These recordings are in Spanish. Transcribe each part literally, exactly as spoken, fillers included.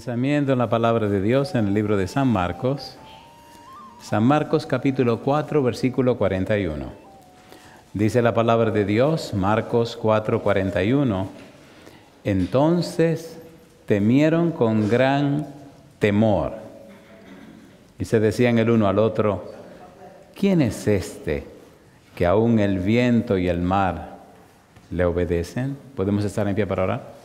Pensamiento en la palabra de Dios en el libro de San Marcos. San Marcos capítulo cuatro, versículo cuarenta y uno. Dice la palabra de Dios, Marcos cuatro, cuarenta y uno. Entonces temieron con gran temor y se decían el uno al otro, ¿quién es este que aún el viento y el mar le obedecen? ¿Podemos estar en pie para orar?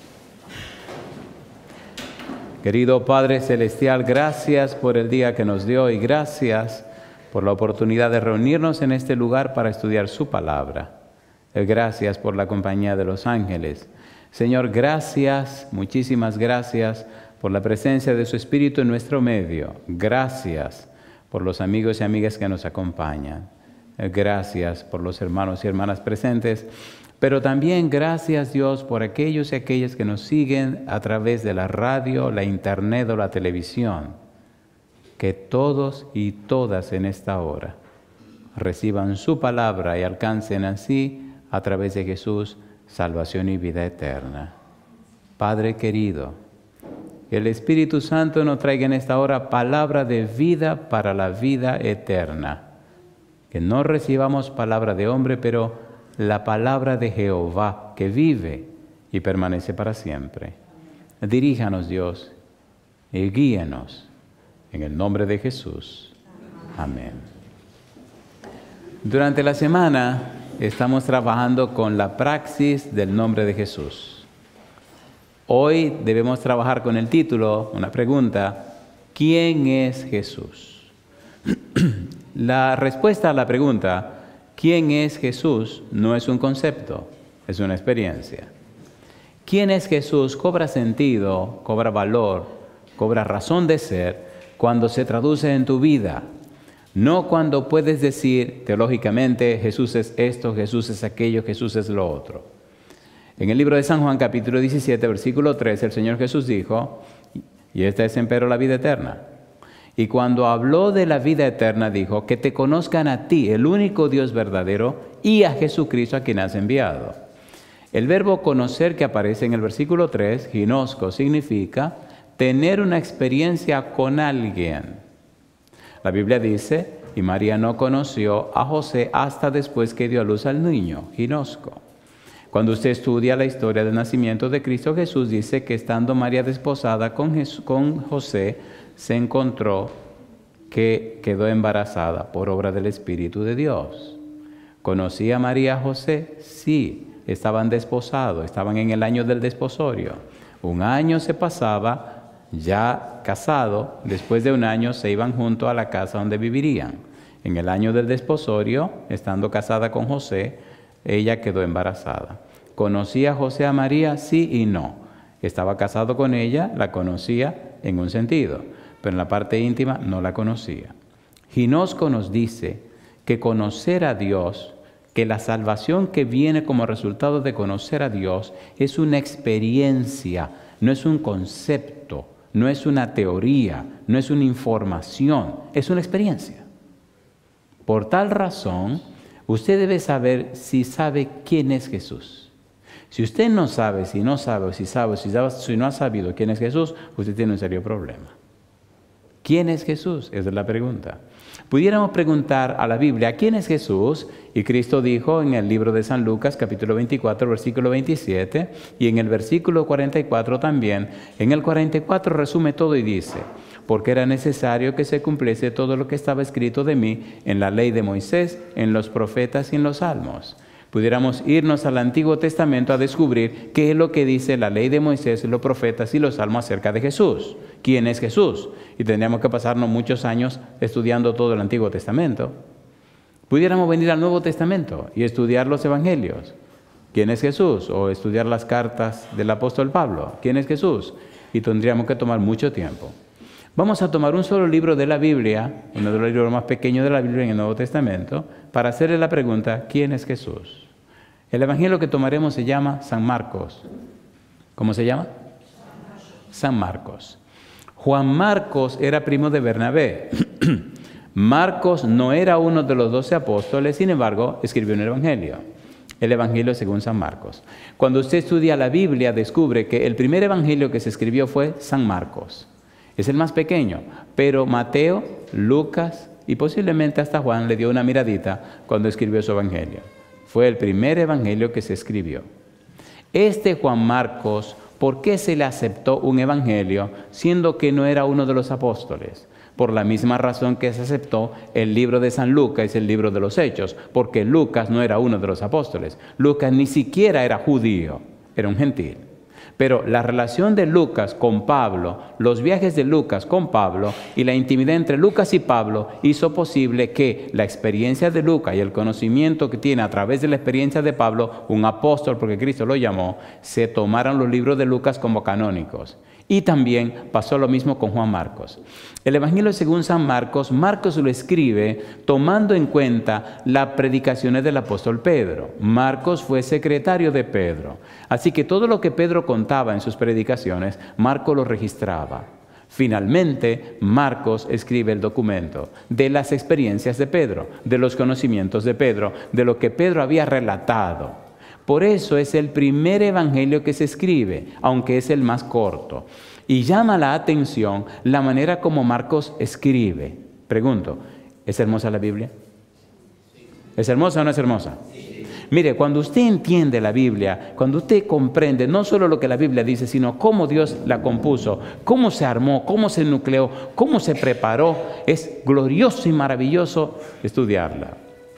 Querido Padre Celestial, gracias por el día que nos dio y gracias por la oportunidad de reunirnos en este lugar para estudiar su palabra. Gracias por la compañía de los ángeles. Señor, gracias, muchísimas gracias por la presencia de su Espíritu en nuestro medio. Gracias por los amigos y amigas que nos acompañan. Gracias por los hermanos y hermanas presentes. Pero también gracias, Dios, por aquellos y aquellas que nos siguen a través de la radio, la internet o la televisión. Que todos y todas en esta hora reciban su palabra y alcancen así, a través de Jesús, salvación y vida eterna. Padre querido, que el Espíritu Santo nos traiga en esta hora palabra de vida para la vida eterna. Que no recibamos palabra de hombre, pero la palabra de Jehová que vive y permanece para siempre. Diríjanos, Dios, y guíenos en el nombre de Jesús. Amén. Durante la semana estamos trabajando con la praxis del nombre de Jesús. Hoy debemos trabajar con el título, una pregunta, ¿quién es Jesús? La respuesta a la pregunta, ¿quién es Jesús? No es un concepto, es una experiencia. ¿Quién es Jesús? Cobra sentido, cobra valor, cobra razón de ser cuando se traduce en tu vida. No cuando puedes decir teológicamente Jesús es esto, Jesús es aquello, Jesús es lo otro. En el libro de San Juan capítulo diecisiete, versículo tres, el Señor Jesús dijo, y esta es empero la vida eterna. Y cuando habló de la vida eterna, dijo, que te conozcan a ti, el único Dios verdadero, y a Jesucristo a quien has enviado. El verbo conocer que aparece en el versículo tres, ginosco, significa tener una experiencia con alguien. La Biblia dice, y María no conoció a José hasta después que dio a luz al niño, ginosco. Cuando usted estudia la historia del nacimiento de Cristo Jesús, dice que estando María desposada con, Jesús, con José, se encontró que quedó embarazada por obra del Espíritu de Dios. ¿Conocía a María a José? Sí, estaban desposados, estaban en el año del desposorio. Un año se pasaba ya casado, después de un año se iban juntos a la casa donde vivirían. En el año del desposorio, estando casada con José, ella quedó embarazada. ¿Conocía José a María? Sí y no. Estaba casado con ella, la conocía en un sentido, pero en la parte íntima no la conocía. Ginosco nos dice que conocer a Dios, que la salvación que viene como resultado de conocer a Dios es una experiencia, no es un concepto, no es una teoría, no es una información, es una experiencia. Por tal razón, usted debe saber si sabe quién es Jesús. Si usted no sabe, si no sabe, o si sabe, si, sabe, si no ha sabido quién es Jesús, usted tiene un serio problema. ¿Quién es Jesús? Esa es la pregunta. Pudiéramos preguntar a la Biblia, ¿quién es Jesús? Y Cristo dijo en el libro de San Lucas, capítulo veinticuatro, versículo veintisiete, y en el versículo cuarenta y cuatro también. En el cuarenta y cuatro resume todo y dice, porque era necesario que se cumpliese todo lo que estaba escrito de mí en la ley de Moisés, en los profetas y en los salmos. Pudiéramos irnos al Antiguo Testamento a descubrir qué es lo que dice la ley de Moisés, los profetas y los salmos acerca de Jesús. ¿Quién es Jesús? Y tendríamos que pasarnos muchos años estudiando todo el Antiguo Testamento. Pudiéramos venir al Nuevo Testamento y estudiar los Evangelios. ¿Quién es Jesús? O estudiar las cartas del apóstol Pablo. ¿Quién es Jesús? Y tendríamos que tomar mucho tiempo. Vamos a tomar un solo libro de la Biblia, uno de los libros más pequeños de la Biblia en el Nuevo Testamento, para hacerle la pregunta, ¿quién es Jesús? El evangelio que tomaremos se llama San Marcos. ¿Cómo se llama? San Marcos. Juan Marcos era primo de Bernabé. Marcos no era uno de los doce apóstoles, sin embargo, escribió un evangelio. el Evangelio según San Marcos. Cuando usted estudia la Biblia, descubre que el primer Evangelio que se escribió fue San Marcos. Es el más pequeño, pero Mateo, Lucas y posiblemente hasta Juan le dio una miradita cuando escribió su Evangelio. Fue el primer Evangelio que se escribió. Este Juan Marcos, ¿por qué se le aceptó un Evangelio siendo que no era uno de los apóstoles? Por la misma razón que se aceptó el libro de San Lucas y el libro de los Hechos, porque Lucas no era uno de los apóstoles. Lucas ni siquiera era judío, era un gentil. Pero la relación de Lucas con Pablo, los viajes de Lucas con Pablo y la intimidad entre Lucas y Pablo hizo posible que la experiencia de Lucas y el conocimiento que tiene a través de la experiencia de Pablo, un apóstol porque Cristo lo llamó, se tomaran los libros de Lucas como canónicos. Y también pasó lo mismo con Juan Marcos. El Evangelio según San Marcos, Marcos lo escribe tomando en cuenta las predicaciones del apóstol Pedro. Marcos fue secretario de Pedro. Así que todo lo que Pedro contaba en sus predicaciones, Marcos lo registraba. Finalmente, Marcos escribe el documento de las experiencias de Pedro, de los conocimientos de Pedro, de lo que Pedro había relatado. Por eso es el primer evangelio que se escribe, aunque es el más corto. Y llama la atención la manera como Marcos escribe. Pregunto, ¿es hermosa la Biblia? ¿Es hermosa o no es hermosa? Mire, cuando usted entiende la Biblia, cuando usted comprende no solo lo que la Biblia dice, sino cómo Dios la compuso, cómo se armó, cómo se nucleó, cómo se preparó, es glorioso y maravilloso estudiarla.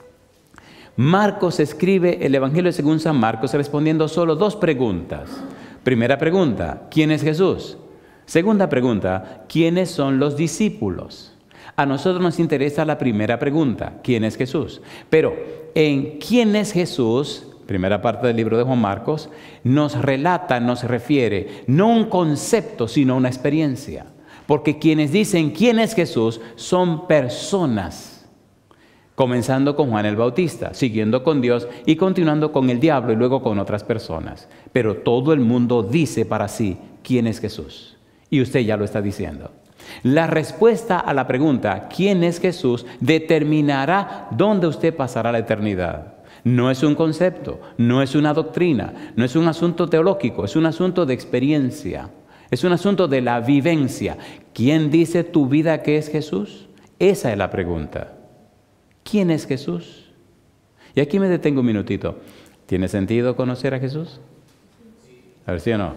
Marcos escribe el Evangelio según San Marcos respondiendo solo dos preguntas. Primera pregunta, ¿quién es Jesús? Segunda pregunta, ¿quiénes son los discípulos? A nosotros nos interesa la primera pregunta, ¿quién es Jesús? Pero en ¿quién es Jesús? Primera parte del libro de Juan Marcos, nos relata, nos refiere, no un concepto, sino una experiencia. Porque quienes dicen ¿quién es Jesús? Son personas. Comenzando con Juan el Bautista, siguiendo con Dios y continuando con el diablo y luego con otras personas. Pero todo el mundo dice para sí, ¿quién es Jesús? Y usted ya lo está diciendo. La respuesta a la pregunta, ¿quién es Jesús?, determinará dónde usted pasará la eternidad. No es un concepto, no es una doctrina, no es un asunto teológico, es un asunto de experiencia. Es un asunto de la vivencia. ¿Quién dice tu vida que es Jesús? Esa es la pregunta. ¿Quién es Jesús? Y aquí me detengo un minutito. ¿Tiene sentido conocer a Jesús? A ver, ¿sí o no?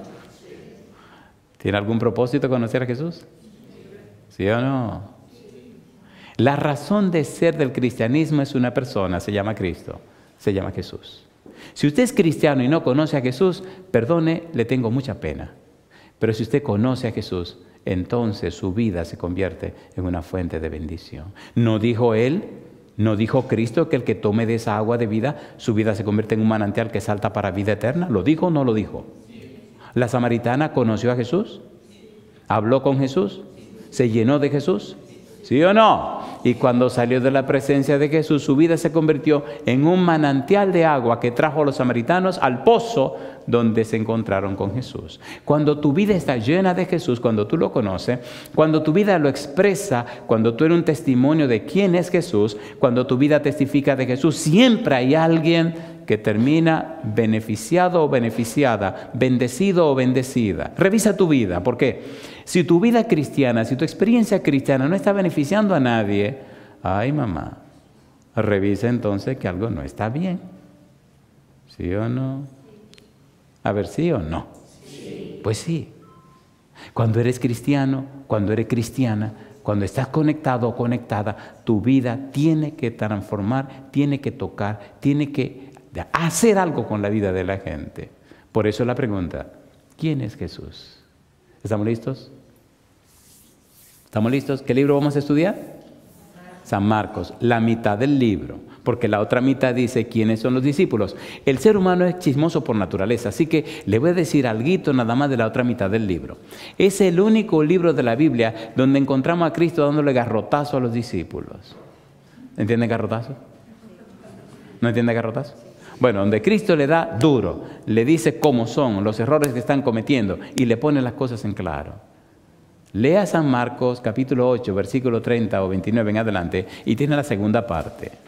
¿Tiene algún propósito conocer a Jesús? ¿Sí o no? La razón de ser del cristianismo es una persona, se llama Cristo, se llama Jesús. Si usted es cristiano y no conoce a Jesús, perdone, le tengo mucha pena. Pero si usted conoce a Jesús, entonces su vida se convierte en una fuente de bendición. ¿No dijo Él? ¿No dijo Cristo que el que tome de esa agua de vida, su vida se convierte en un manantial que salta para vida eterna? ¿Lo dijo o no lo dijo? ¿La samaritana conoció a Jesús? ¿Habló con Jesús? ¿Se llenó de Jesús? ¿Sí o no? Y cuando salió de la presencia de Jesús, su vida se convirtió en un manantial de agua que trajo a los samaritanos al pozo donde se encontraron con Jesús. Cuando tu vida está llena de Jesús, cuando tú lo conoces, cuando tu vida lo expresa, cuando tú eres un testimonio de quién es Jesús, cuando tu vida testifica de Jesús, siempre hay alguien que termina beneficiado o beneficiada, bendecido o bendecida. Revisa tu vida, ¿por qué? Si tu vida cristiana, si tu experiencia cristiana no está beneficiando a nadie, ay mamá, revisa entonces que algo no está bien. ¿Sí o no? A ver, ¿sí o no? Sí. Pues sí. Cuando eres cristiano, cuando eres cristiana, cuando estás conectado o conectada, tu vida tiene que transformar, tiene que tocar, tiene que hacer algo con la vida de la gente. Por eso la pregunta, ¿quién es Jesús? ¿Estamos listos? ¿Estamos listos? ¿Qué libro vamos a estudiar? San Marcos, la mitad del libro, porque la otra mitad dice quiénes son los discípulos. El ser humano es chismoso por naturaleza, así que le voy a decir algo nada más de la otra mitad del libro. Es el único libro de la Biblia donde encontramos a Cristo dándole garrotazo a los discípulos. ¿Entienden garrotazo? ¿No entiende garrotazo? Bueno, donde Cristo le da duro, le dice cómo son, los errores que están cometiendo y le pone las cosas en claro. Lea San Marcos capítulo ocho, versículo treinta o veintinueve en adelante y tiene la segunda parte.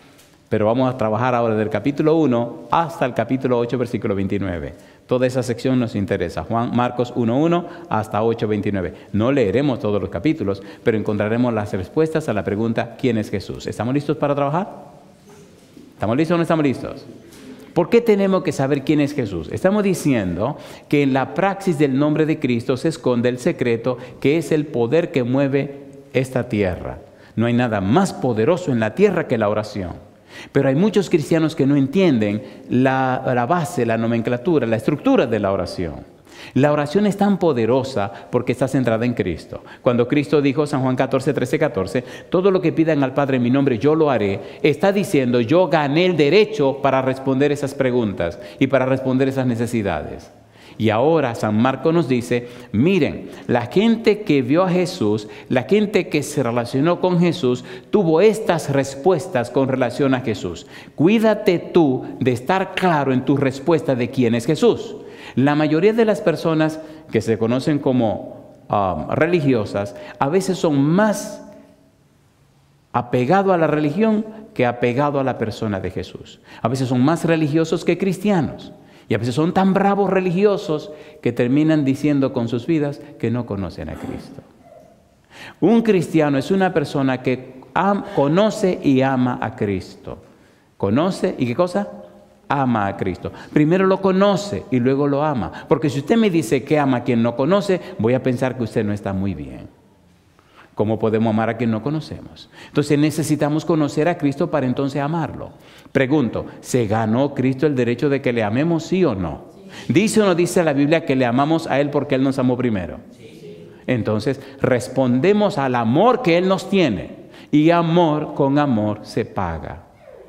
Pero vamos a trabajar ahora del capítulo uno hasta el capítulo ocho, versículo veintinueve. Toda esa sección nos interesa. Juan, Marcos uno uno hasta ocho veintinueve. No leeremos todos los capítulos, pero encontraremos las respuestas a la pregunta ¿quién es Jesús? ¿Estamos listos para trabajar? ¿Estamos listos o no estamos listos? ¿Por qué tenemos que saber quién es Jesús? Estamos diciendo que en la praxis del nombre de Cristo se esconde el secreto que es el poder que mueve esta tierra. No hay nada más poderoso en la tierra que la oración. Pero hay muchos cristianos que no entienden la, la base, la nomenclatura, la estructura de la oración. La oración es tan poderosa porque está centrada en Cristo. Cuando Cristo dijo, San Juan catorce, trece, catorce, todo lo que pidan al Padre en mi nombre yo lo haré, está diciendo yo gané el derecho para responder esas preguntas y para responder esas necesidades. Y ahora San Marcos nos dice, miren, la gente que vio a Jesús, la gente que se relacionó con Jesús, tuvo estas respuestas con relación a Jesús. Cuídate tú de estar claro en tu respuesta de quién es Jesús. La mayoría de las personas que se conocen como um, religiosas, a veces son más apegados a la religión que apegados a la persona de Jesús. A veces son más religiosos que cristianos. Y a veces son tan bravos religiosos que terminan diciendo con sus vidas que no conocen a Cristo. Un cristiano es una persona que am, conoce y ama a Cristo. Conoce y ¿qué cosa? Ama a Cristo. Primero lo conoce y luego lo ama. Porque si usted me dice que ama a quien no conoce, voy a pensar que usted no está muy bien. ¿Cómo podemos amar a quien no conocemos? Entonces necesitamos conocer a Cristo para entonces amarlo. Pregunto, ¿se ganó Cristo el derecho de que le amemos, sí o no? Sí. ¿Dice o no dice la Biblia que le amamos a Él porque Él nos amó primero? Sí. Entonces respondemos al amor que Él nos tiene. Y amor con amor se paga.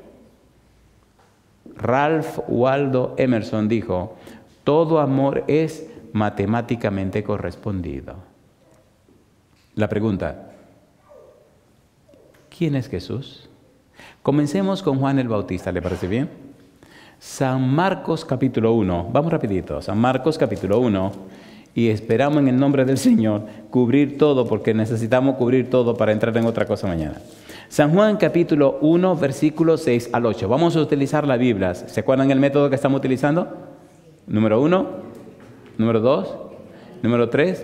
Ralph Waldo Emerson dijo, todo amor es matemáticamente correspondido. La pregunta, ¿quién es Jesús? Comencemos con Juan el Bautista, ¿le parece bien? San Marcos capítulo uno, vamos rapidito, San Marcos capítulo uno, y esperamos en el nombre del Señor cubrir todo, porque necesitamos cubrir todo para entrar en otra cosa mañana. San Juan capítulo uno, versículos seis al ocho, vamos a utilizar la Biblia. ¿Se acuerdan el método que estamos utilizando? Número uno, número dos, número tres.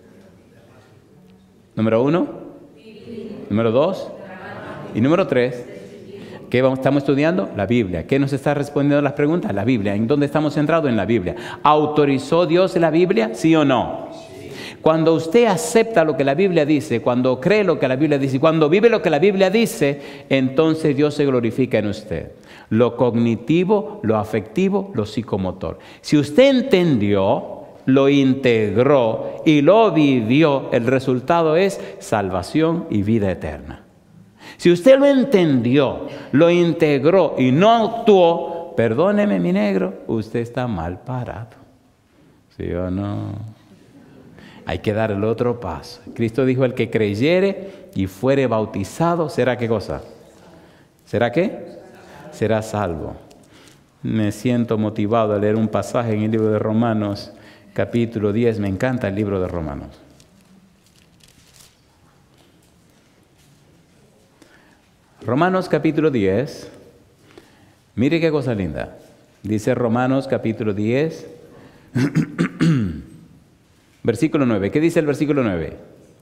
Número uno, número dos y número tres. ¿Qué estamos estudiando? La Biblia. ¿Qué nos está respondiendo las preguntas? La Biblia. ¿En dónde estamos centrados? En la Biblia. ¿Autorizó Dios la Biblia? ¿Sí o no? Sí. Cuando usted acepta lo que la Biblia dice, cuando cree lo que la Biblia dice, cuando vive lo que la Biblia dice, entonces Dios se glorifica en usted. Lo cognitivo, lo afectivo, lo psicomotor. Si usted entendió, lo integró y lo vivió, el resultado es salvación y vida eterna. Si usted lo entendió, lo integró y no actuó, perdóneme mi negro, usted está mal parado. ¿Sí o no? Hay que dar el otro paso. Cristo dijo, el que creyere y fuere bautizado, ¿será qué cosa? ¿Será qué? Será salvo. Me siento motivado a leer un pasaje en el libro de Romanos, capítulo diez, me encanta el libro de Romanos. Romanos capítulo diez, mire qué cosa linda. Dice Romanos capítulo diez, versículo nueve. ¿Qué dice el versículo nueve?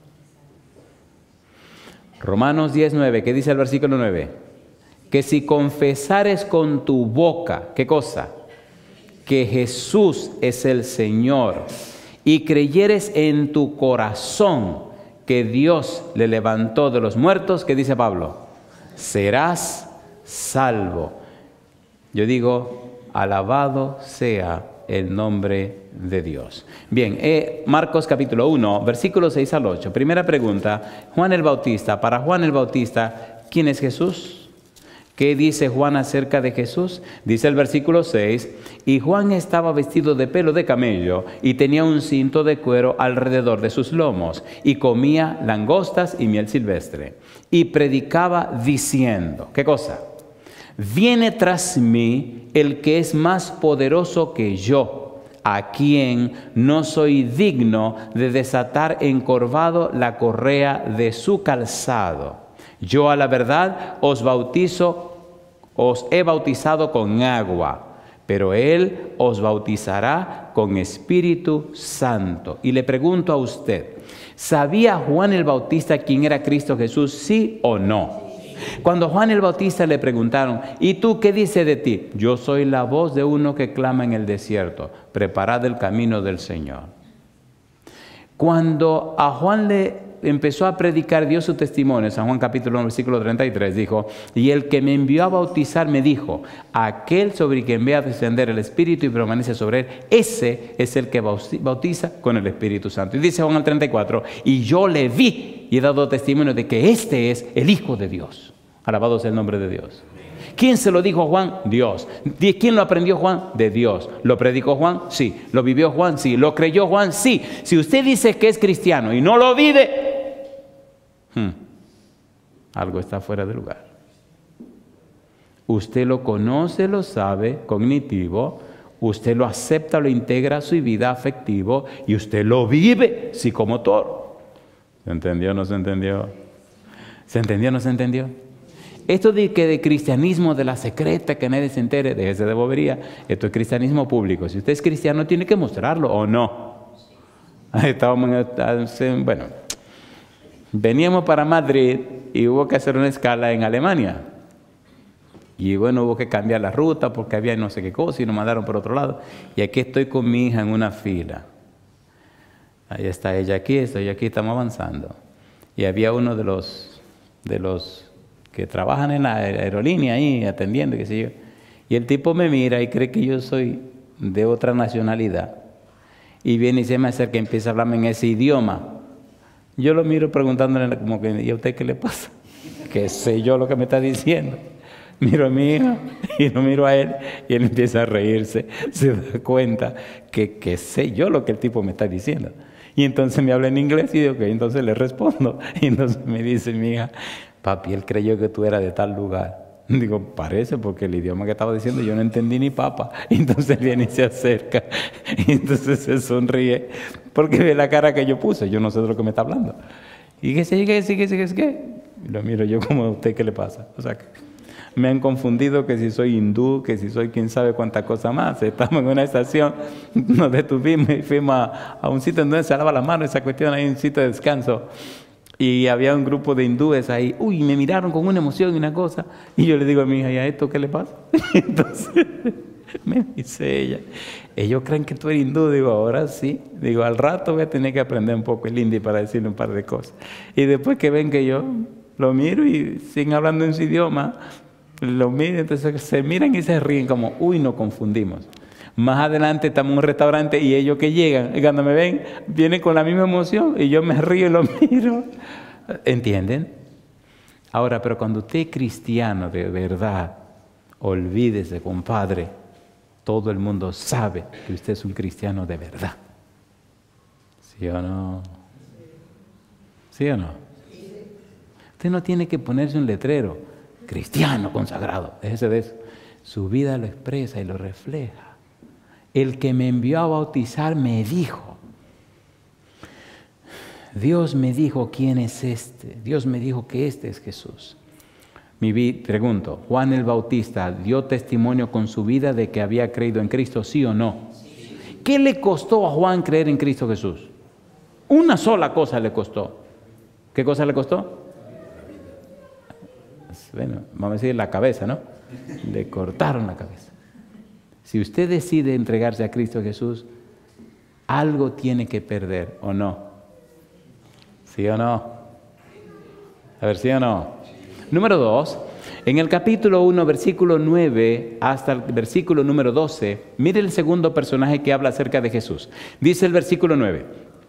Romanos diez, nueve. ¿Qué dice el versículo nueve? Que si confesares con tu boca, ¿qué cosa? Que Jesús es el Señor y creyeres en tu corazón que Dios le levantó de los muertos, ¿qué dice Pablo? Serás salvo. Yo digo, alabado sea el nombre de Dios. Bien, eh, Marcos capítulo uno, versículos seis al ocho. Primera pregunta, Juan el Bautista. Para Juan el Bautista, ¿quién es Jesús? ¿Qué dice Juan acerca de Jesús? Dice el versículo seis, y Juan estaba vestido de pelo de camello y tenía un cinto de cuero alrededor de sus lomos y comía langostas y miel silvestre y predicaba diciendo, ¿qué cosa? Viene tras mí el que es más poderoso que yo, a quien no soy digno de desatar encorvado la correa de su calzado. Yo a la verdad os bautizo os he bautizado con agua, pero Él os bautizará con Espíritu Santo. Y le pregunto a usted, ¿sabía Juan el Bautista quién era Cristo Jesús, sí o no? Cuando Juan el Bautista le preguntaron, ¿y tú qué dices de ti? Yo soy la voz de uno que clama en el desierto, preparad el camino del Señor. Cuando a Juan le empezó a predicar, dio su testimonio, San Juan capítulo uno, versículo treinta y tres, dijo, y el que me envió a bautizar me dijo, aquel sobre quien ve a descender el Espíritu y permanece sobre él, ese es el que bautiza con el Espíritu Santo. Y dice Juan el treinta y cuatro, y yo le vi y he dado testimonio de que este es el Hijo de Dios. Alabado sea el nombre de Dios. ¿Quién se lo dijo a Juan? Dios. ¿De quién lo aprendió Juan? De Dios. ¿Lo predicó Juan? Sí. ¿Lo vivió Juan? Sí. ¿Lo creyó Juan? Sí. Si usted dice que es cristiano y no lo vive, hmm, algo está fuera de lugar. Usted lo conoce, lo sabe, cognitivo, usted lo acepta, lo integra a su vida afectivo y usted lo vive, psicomotor. ¿Se entendió o no se entendió? ¿Se entendió o no se entendió? Esto de que de cristianismo de la secreta, que nadie se entere, déjese de bobería. Esto es cristianismo público. Si usted es cristiano, tiene que mostrarlo, ¿o no? Estábamos en, bueno, veníamos para Madrid y hubo que hacer una escala en Alemania. Y bueno, hubo que cambiar la ruta porque había no sé qué cosa y nos mandaron por otro lado. Y aquí estoy con mi hija en una fila. Ahí está ella aquí, estoy aquí, estamos avanzando. Y había uno de los... de los que trabajan en la aerolínea ahí atendiendo, qué sé yo, y el tipo me mira y cree que yo soy de otra nacionalidad y viene y se me acerca y empieza a hablarme en ese idioma. Yo lo miro preguntándole como que, ¿y a usted qué le pasa? ¿Qué sé yo lo que me está diciendo? Miro a mi hija y lo miro a él y él empieza a reírse, se da cuenta que, que sé yo lo que el tipo me está diciendo. Y entonces me habla en inglés y digo, ok, entonces le respondo. Y entonces me dice mi hija, papi, él creyó que tú eras de tal lugar. Digo, parece, porque el idioma que estaba diciendo yo no entendí ni papa. Y entonces viene y se acerca. Y entonces se sonríe porque ve la cara que yo puse. Yo no sé de lo que me está hablando. Y que sigue, que sigue, que sigue, que y lo miro yo como, ¿a usted qué le pasa? O sea, que me han confundido que si soy hindú, que si soy quién sabe cuánta cosa más. Estamos en una estación, nos detuvimos y fuimos a, a un sitio donde se lava la mano, esa cuestión, hay un sitio de descanso. Y había un grupo de hindúes ahí. Uy, me miraron con una emoción y una cosa. Y yo le digo a mi hija, ¿y a esto qué le pasa? Entonces me dice ella, ellos creen que tú eres hindú. Digo, ahora sí. Digo, al rato voy a tener que aprender un poco el hindi para decirle un par de cosas. Y después que ven que yo lo miro y siguen hablando en su idioma, lo miro, entonces se miran y se ríen como, uy, nos confundimos. Más adelante estamos en un restaurante y ellos que llegan, y cuando me ven, vienen con la misma emoción y yo me río y lo miro. ¿Entienden? Ahora, pero cuando usted es cristiano de verdad, olvídese, compadre, todo el mundo sabe que usted es un cristiano de verdad. ¿Sí o no? ¿Sí o no? Usted no tiene que ponerse un letrero, cristiano consagrado, déjese de eso. Su vida lo expresa y lo refleja. El que me envió a bautizar me dijo, Dios me dijo quién es este, Dios me dijo que este es Jesús. Mi pregunto, ¿Juan el Bautista dio testimonio con su vida de que había creído en Cristo, sí o no? Sí. ¿Qué le costó a Juan creer en Cristo Jesús? Una sola cosa le costó. ¿Qué cosa le costó? Bueno, vamos a decir la cabeza, ¿no? Le cortaron la cabeza. Si usted decide entregarse a Cristo Jesús, algo tiene que perder, ¿o no? ¿Sí o no? A ver, ¿sí o no? Número dos, en el capítulo uno, versículo nueve hasta el versículo número doce, mire el segundo personaje que habla acerca de Jesús. Dice el versículo nueve,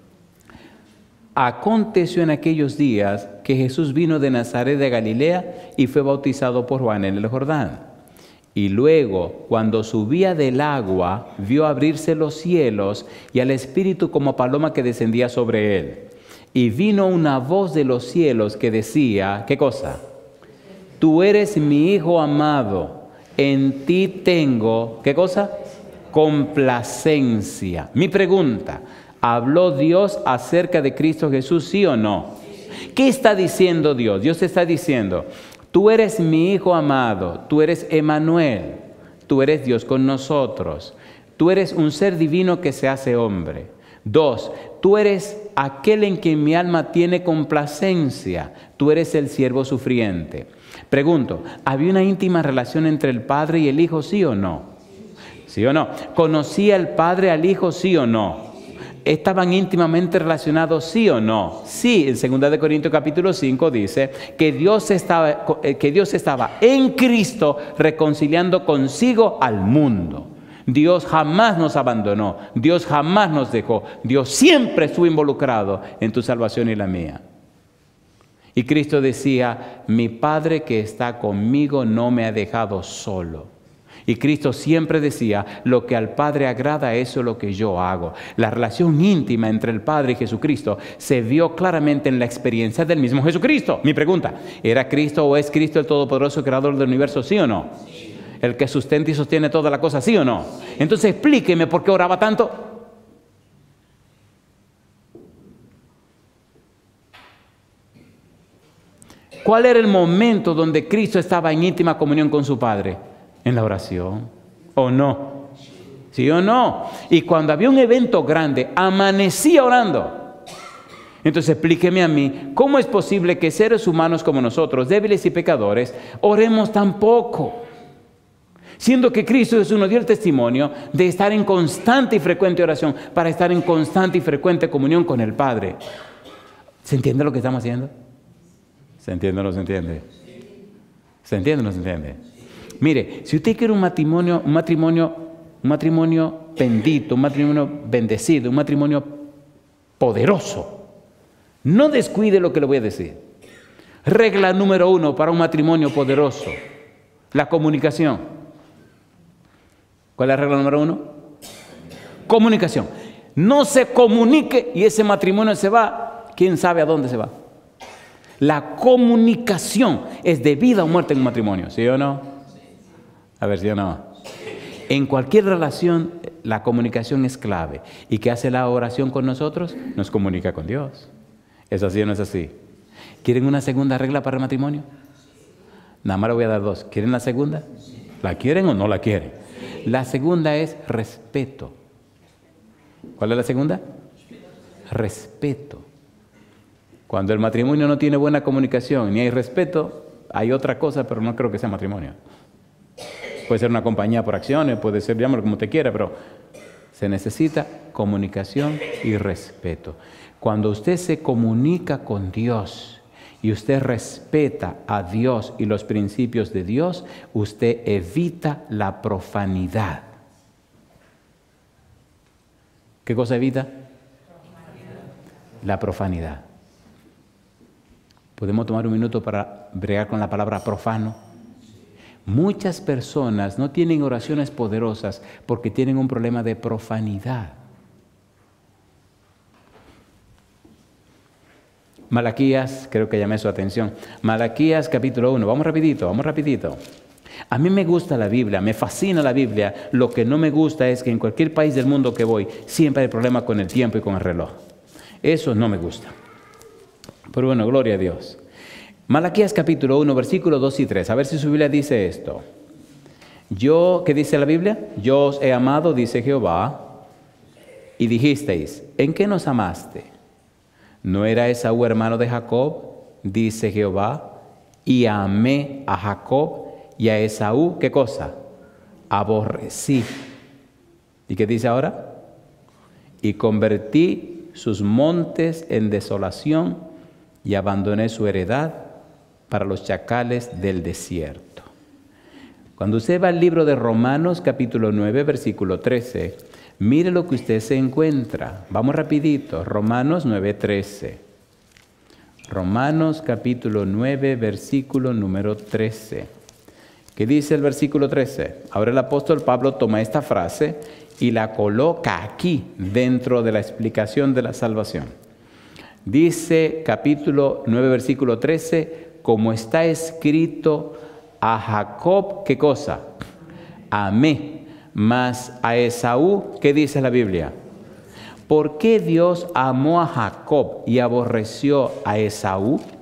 aconteció en aquellos días que Jesús vino de Nazaret de Galilea y fue bautizado por Juan en el Jordán. Y luego, cuando subía del agua, vio abrirse los cielos y al Espíritu como paloma que descendía sobre él. Y vino una voz de los cielos que decía, ¿qué cosa? Tú eres mi Hijo amado, en ti tengo, ¿qué cosa? Complacencia. Mi pregunta, ¿habló Dios acerca de Cristo Jesús, sí o no? ¿Qué está diciendo Dios? Dios está diciendo, Tú eres mi Hijo amado, tú eres Emmanuel, tú eres Dios con nosotros. Tú eres un ser divino que se hace hombre. Dos, tú eres aquel en quien mi alma tiene complacencia. Tú eres el siervo sufriente. Pregunto, ¿había una íntima relación entre el Padre y el Hijo, sí o no? ¿Sí o no? ¿Conocía el Padre al Hijo, sí o no? ¿Estaban íntimamente relacionados, sí o no? Sí, en segunda de Corintios capítulo cinco dice que Dios estaba, que Dios estaba en Cristo reconciliando consigo al mundo. Dios jamás nos abandonó, Dios jamás nos dejó, Dios siempre estuvo involucrado en tu salvación y la mía. Y Cristo decía, mi Padre que está conmigo no me ha dejado solo. Y Cristo siempre decía, lo que al Padre agrada, eso es lo que yo hago. La relación íntima entre el Padre y Jesucristo se vio claramente en la experiencia del mismo Jesucristo. Mi pregunta, ¿era Cristo o es Cristo el Todopoderoso Creador del universo, sí o no? Sí. ¿El que sustenta y sostiene toda la cosa, sí o no? Entonces explíqueme por qué oraba tanto. ¿Cuál era el momento donde Cristo estaba en íntima comunión con su Padre? En la oración, ¿o no? ¿Sí o no? Y cuando había un evento grande, amanecía orando. Entonces explíqueme a mí, ¿cómo es posible que seres humanos como nosotros, débiles y pecadores, oremos tan poco? Siendo que Cristo Jesús nos dio el testimonio de estar en constante y frecuente oración, para estar en constante y frecuente comunión con el Padre. ¿Se entiende lo que estamos haciendo? ¿Se entiende o no se entiende? ¿Se entiende o no se entiende? Mire, si usted quiere un matrimonio, un matrimonio, un matrimonio bendito, un matrimonio bendecido, un matrimonio poderoso, no descuide lo que le voy a decir. Regla número uno para un matrimonio poderoso, la comunicación. ¿Cuál es la regla número uno? Comunicación. No se comunique y ese matrimonio se va, quién sabe a dónde se va. La comunicación es de vida o muerte en un matrimonio, ¿sí o no? A ver, ¿sí o no? En cualquier relación, la comunicación es clave. ¿Y qué hace la oración con nosotros? Nos comunica con Dios. ¿Es así o no es así? ¿Quieren una segunda regla para el matrimonio? Nada más le voy a dar dos. ¿Quieren la segunda? ¿La quieren o no la quieren? La segunda es respeto. ¿Cuál es la segunda? Respeto. Cuando el matrimonio no tiene buena comunicación ni hay respeto, hay otra cosa, pero no creo que sea matrimonio. Puede ser una compañía por acciones, puede ser, llámalo como te quiera, pero se necesita comunicación y respeto. Cuando usted se comunica con Dios y usted respeta a Dios y los principios de Dios, usted evita la profanidad. ¿Qué cosa evita? La profanidad. ¿Podemos tomar un minuto para bregar con la palabra profano? Muchas personas no tienen oraciones poderosas porque tienen un problema de profanidad. Malaquías, creo que llamé su atención. Malaquías capítulo uno, vamos rapidito, vamos rapidito. A mí me gusta la Biblia, me fascina la Biblia. Lo que no me gusta es que en cualquier país del mundo que voy, siempre hay problemas con el tiempo y con el reloj. Eso no me gusta. Pero bueno, gloria a Dios. Malaquías capítulo uno, versículos dos y tres. A ver si su Biblia dice esto. Yo, ¿qué dice la Biblia? Yo os he amado, dice Jehová, y dijisteis, ¿en qué nos amaste? ¿No era Esaú hermano de Jacob? Dice Jehová, y amé a Jacob y a Esaú, ¿qué cosa? Aborrecí. ¿Y qué dice ahora? Y convertí sus montes en desolación y abandoné su heredad para los chacales del desierto. Cuando usted va al libro de Romanos capítulo nueve, versículo trece, mire lo que usted se encuentra. Vamos rapidito, Romanos nueve, trece. Romanos capítulo nueve, versículo número trece. ¿Qué dice el versículo trece? Ahora el apóstol Pablo toma esta frase y la coloca aquí dentro de la explicación de la salvación. Dice capítulo nueve, versículo trece, como está escrito, a Jacob, ¿qué cosa? Amé, mas a Esaú, ¿qué dice la Biblia? ¿Por qué Dios amó a Jacob y aborreció a Esaú?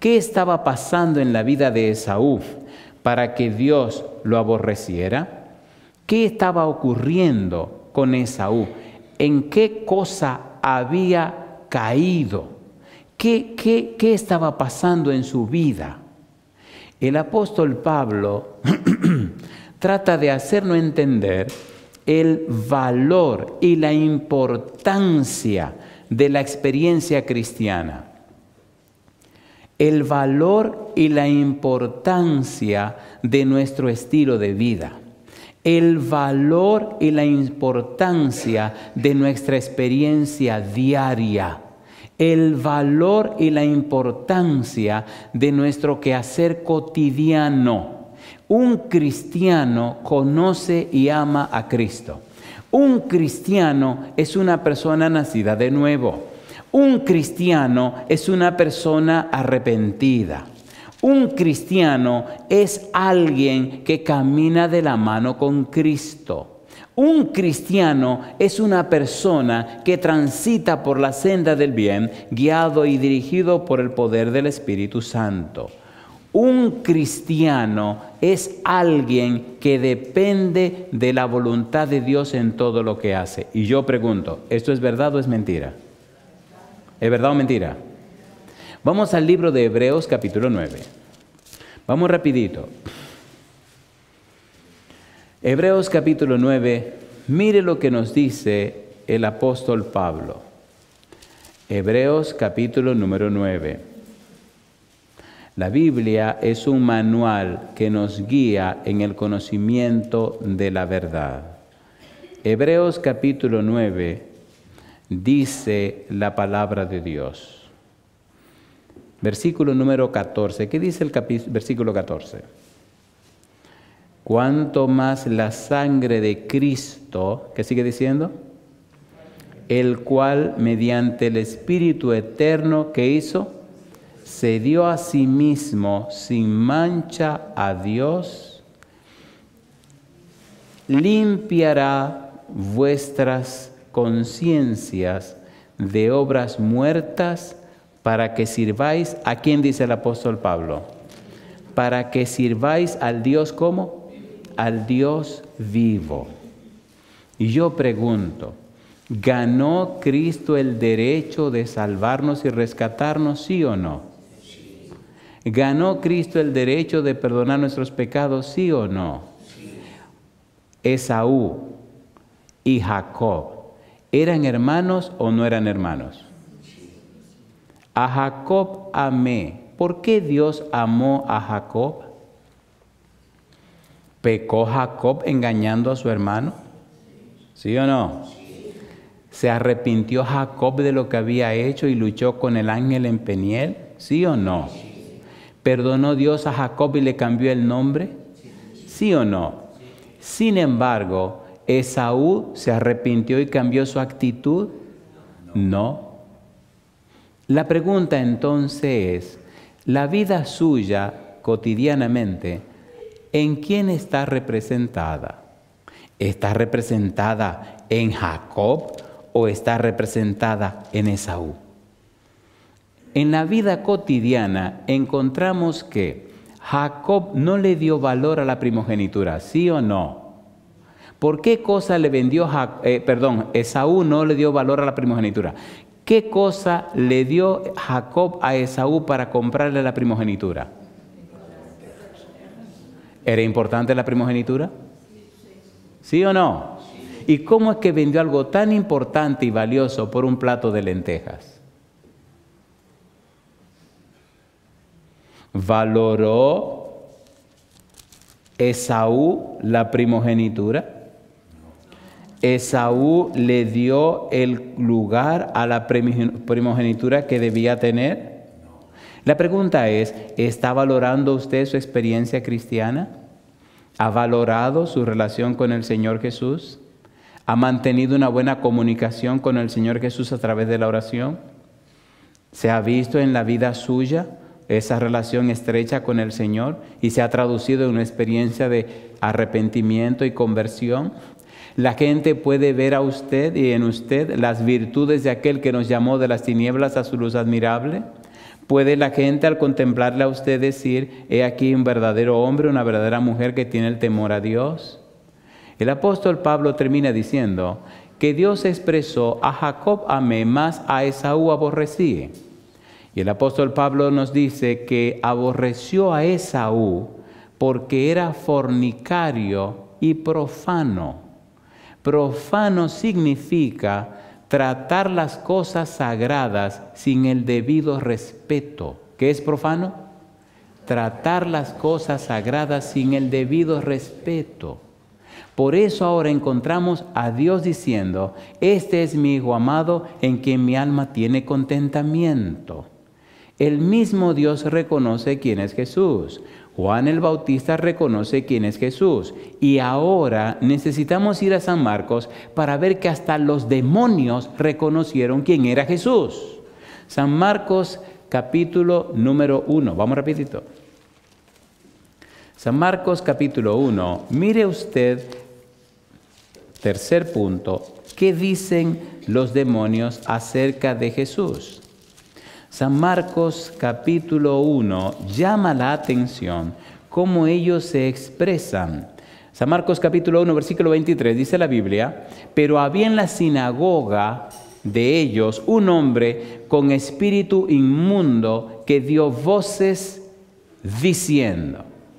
¿Qué estaba pasando en la vida de Esaú para que Dios lo aborreciera? ¿Qué estaba ocurriendo con Esaú? ¿En qué cosa había caído? ¿Qué, qué, qué estaba pasando en su vida? El apóstol Pablo trata de hacernos entender el valor y la importancia de la experiencia cristiana. El valor y la importancia de nuestro estilo de vida. El valor y la importancia de nuestra experiencia diaria. El valor y la importancia de nuestro quehacer cotidiano. Un cristiano conoce y ama a Cristo. Un cristiano es una persona nacida de nuevo. Un cristiano es una persona arrepentida. Un cristiano es alguien que camina de la mano con Cristo. Un cristiano es una persona que transita por la senda del bien, guiado y dirigido por el poder del Espíritu Santo. Un cristiano es alguien que depende de la voluntad de Dios en todo lo que hace. Y yo pregunto, ¿esto es verdad o es mentira? ¿Es verdad o mentira? Vamos al libro de Hebreos capítulo nueve. Vamos rapidito. Hebreos capítulo nueve, mire lo que nos dice el apóstol Pablo. Hebreos capítulo número nueve. La Biblia es un manual que nos guía en el conocimiento de la verdad. Hebreos capítulo nueve dice la palabra de Dios. Versículo número catorce. ¿Qué dice el versículo catorce? Cuanto más la sangre de Cristo, ¿qué sigue diciendo? El cual mediante el Espíritu eterno que hizo, se dio a sí mismo sin mancha a Dios, limpiará vuestras conciencias de obras muertas para que sirváis, ¿a quién dice el apóstol Pablo? Para que sirváis al Dios, ¿cómo? Al Dios vivo. Y yo pregunto, ¿ganó Cristo el derecho de salvarnos y rescatarnos, sí o no? ¿Ganó Cristo el derecho de perdonar nuestros pecados, sí o no? Esaú y Jacob, ¿eran hermanos o no eran hermanos? A Jacob amé. ¿Por qué Dios amó a Jacob? ¿Pecó Jacob engañando a su hermano? ¿Sí o no? ¿Se arrepintió Jacob de lo que había hecho y luchó con el ángel en Peniel? ¿Sí o no? ¿Perdonó Dios a Jacob y le cambió el nombre? ¿Sí o no? Sin embargo, ¿Esaú se arrepintió y cambió su actitud? No. La pregunta entonces es, la vida suya cotidianamente, ¿en quién está representada? ¿Está representada en Jacob o está representada en Esaú? En la vida cotidiana encontramos que Jacob no le dio valor a la primogenitura, ¿sí o no? ¿Por qué cosa le vendió, eh, perdón, Esaú no le dio valor a la primogenitura? ¿Qué cosa le dio Jacob a Esaú para comprarle la primogenitura? ¿Era importante la primogenitura? ¿Sí o no? ¿Y cómo es que vendió algo tan importante y valioso por un plato de lentejas? ¿Valoró Esaú la primogenitura? ¿Esaú le dio el lugar a la primogenitura que debía tener? La pregunta es, ¿está valorando usted su experiencia cristiana? ¿Ha valorado su relación con el Señor Jesús? ¿Ha mantenido una buena comunicación con el Señor Jesús a través de la oración? ¿Se ha visto en la vida suya esa relación estrecha con el Señor y se ha traducido en una experiencia de arrepentimiento y conversión? La gente puede ver a usted y en usted las virtudes de aquel que nos llamó de las tinieblas a su luz admirable. ¿Puede la gente al contemplarle a usted decir, he aquí un verdadero hombre, una verdadera mujer que tiene el temor a Dios? El apóstol Pablo termina diciendo que Dios expresó, a Jacob amé, más a Esaú aborrecí. Y el apóstol Pablo nos dice que aborreció a Esaú porque era fornicario y profano. Profano significa tratar las cosas sagradas sin el debido respeto. ¿Qué es profano? Tratar las cosas sagradas sin el debido respeto. Por eso ahora encontramos a Dios diciendo, este es mi Hijo amado en quien mi alma tiene contentamiento. El mismo Dios reconoce quién es Jesús. Juan el Bautista reconoce quién es Jesús. Y ahora necesitamos ir a San Marcos para ver que hasta los demonios reconocieron quién era Jesús. San Marcos capítulo número uno. Vamos rapidito. San Marcos capítulo uno. Mire usted, tercer punto, ¿qué dicen los demonios acerca de Jesús? San Marcos capítulo uno llama la atención cómo ellos se expresan. San Marcos capítulo uno versículo veintitrés dice la Biblia, pero había en la sinagoga de ellos un hombre con espíritu inmundo que dio voces diciendo,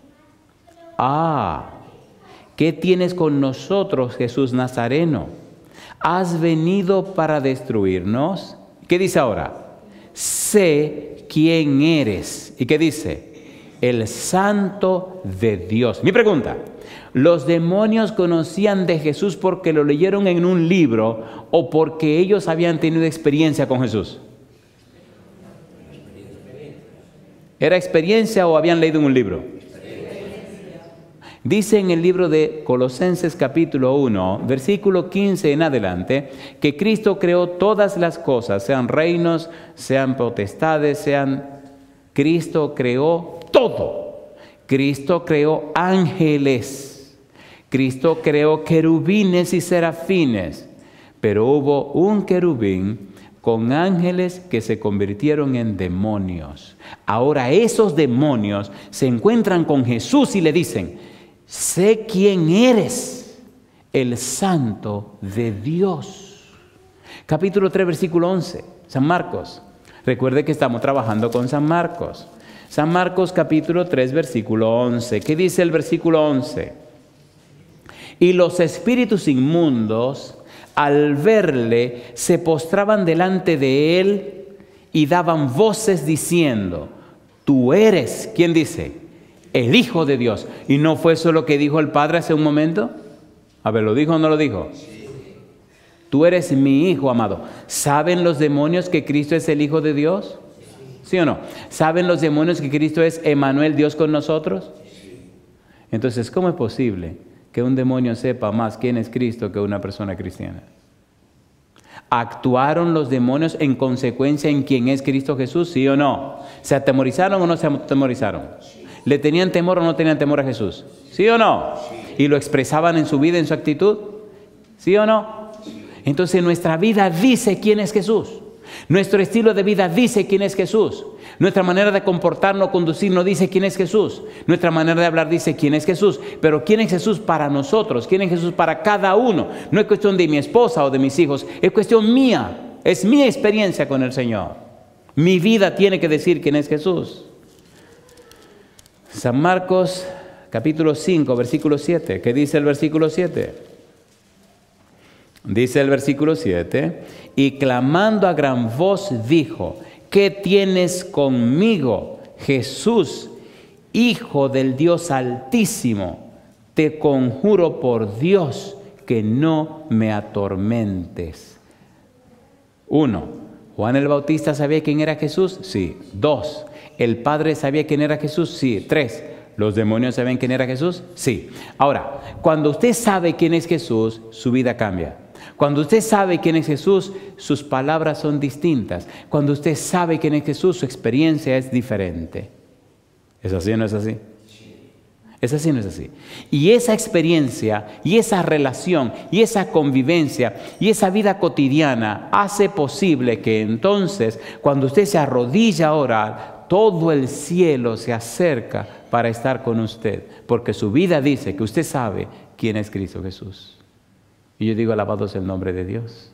ah, ¿qué tienes con nosotros, Jesús Nazareno? ¿Has venido para destruirnos? ¿Qué dice ahora? Sé quién eres. ¿Y qué dice? El Santo de Dios. Mi pregunta, ¿los demonios conocían de Jesús porque lo leyeron en un libro o porque ellos habían tenido experiencia con Jesús? ¿Era experiencia o habían leído en un libro? Dice en el libro de Colosenses capítulo uno, versículo quince en adelante, que Cristo creó todas las cosas, sean reinos, sean potestades, sean... Cristo creó todo. Cristo creó ángeles. Cristo creó querubines y serafines. Pero hubo un querubín con ángeles que se convirtieron en demonios. Ahora esos demonios se encuentran con Jesús y le dicen, sé quién eres, el Santo de Dios. Capítulo tres, versículo once, San Marcos. Recuerde que estamos trabajando con San Marcos. San Marcos capítulo tres, versículo once. ¿Qué dice el versículo once? Y los espíritus inmundos, al verle, se postraban delante de él y daban voces diciendo, tú eres, ¿quién dice? El Hijo de Dios. ¿Y no fue eso lo que dijo el Padre hace un momento? A ver, ¿lo dijo o no lo dijo? Sí. Tú eres mi Hijo amado. ¿Saben los demonios que Cristo es el Hijo de Dios? ¿Sí o no? ¿Saben los demonios que Cristo es Emmanuel, Dios con nosotros? Entonces, ¿cómo es posible que un demonio sepa más quién es Cristo que una persona cristiana? ¿Actuaron los demonios en consecuencia en quién es Cristo Jesús? ¿Sí o no? ¿Se atemorizaron o no se atemorizaron? ¿Le tenían temor o no tenían temor a Jesús? ¿Sí o no? ¿Y lo expresaban en su vida, en su actitud? ¿Sí o no? Entonces nuestra vida dice quién es Jesús. Nuestro estilo de vida dice quién es Jesús. Nuestra manera de comportarnos, conducirnos dice quién es Jesús. Nuestra manera de hablar dice quién es Jesús. Pero quién es Jesús para nosotros, quién es Jesús para cada uno. No es cuestión de mi esposa o de mis hijos, es cuestión mía. Es mi experiencia con el Señor. Mi vida tiene que decir quién es Jesús. San Marcos capítulo cinco, versículo siete. ¿Qué dice el versículo siete? Dice el versículo siete, y clamando a gran voz dijo, ¿qué tienes conmigo, Jesús, Hijo del Dios Altísimo? Te conjuro por Dios que no me atormentes. Uno, ¿Juan el Bautista sabía quién era Jesús? Sí. Dos, ¿el Padre sabía quién era Jesús? Sí. Tres, ¿los demonios saben quién era Jesús? Sí. Ahora, cuando usted sabe quién es Jesús, su vida cambia. Cuando usted sabe quién es Jesús, sus palabras son distintas. Cuando usted sabe quién es Jesús, su experiencia es diferente. ¿Es así o no es así? ¿Es así o no es así? Y esa experiencia, y esa relación, y esa convivencia, y esa vida cotidiana hace posible que entonces, cuando usted se arrodilla a orar, todo el cielo se acerca para estar con usted, porque su vida dice que usted sabe quién es Cristo Jesús. Y yo digo, alabado sea el nombre de Dios.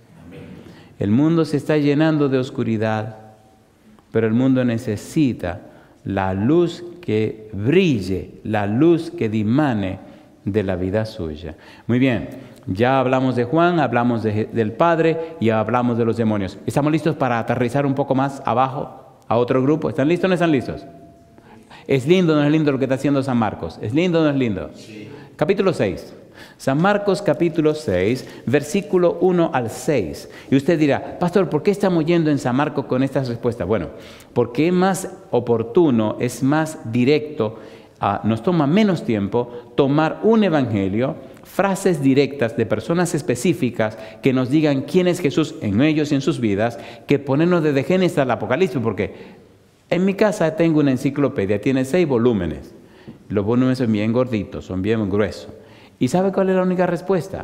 El mundo se está llenando de oscuridad, pero el mundo necesita la luz que brille, la luz que dimane de la vida suya. Muy bien, ya hablamos de Juan, hablamos de, del Padre y hablamos de los demonios. ¿Estamos listos para aterrizar un poco más abajo a otro grupo? ¿Están listos o no están listos? ¿Es lindo o no es lindo lo que está haciendo San Marcos? ¿Es lindo o no es lindo? Sí. Capítulo seis. San Marcos capítulo seis, versículo uno al seis. Y usted dirá, pastor, ¿por qué estamos yendo en San Marcos con estas respuestas? Bueno, porque es más oportuno, es más directo, uh, nos toma menos tiempo tomar un evangelio, frases directas de personas específicas que nos digan quién es Jesús en ellos y en sus vidas, que ponernos desde Génesis al Apocalipsis, porque en mi casa tengo una enciclopedia, tiene seis volúmenes. Los volúmenes son bien gorditos, son bien gruesos. ¿Y sabe cuál es la única respuesta?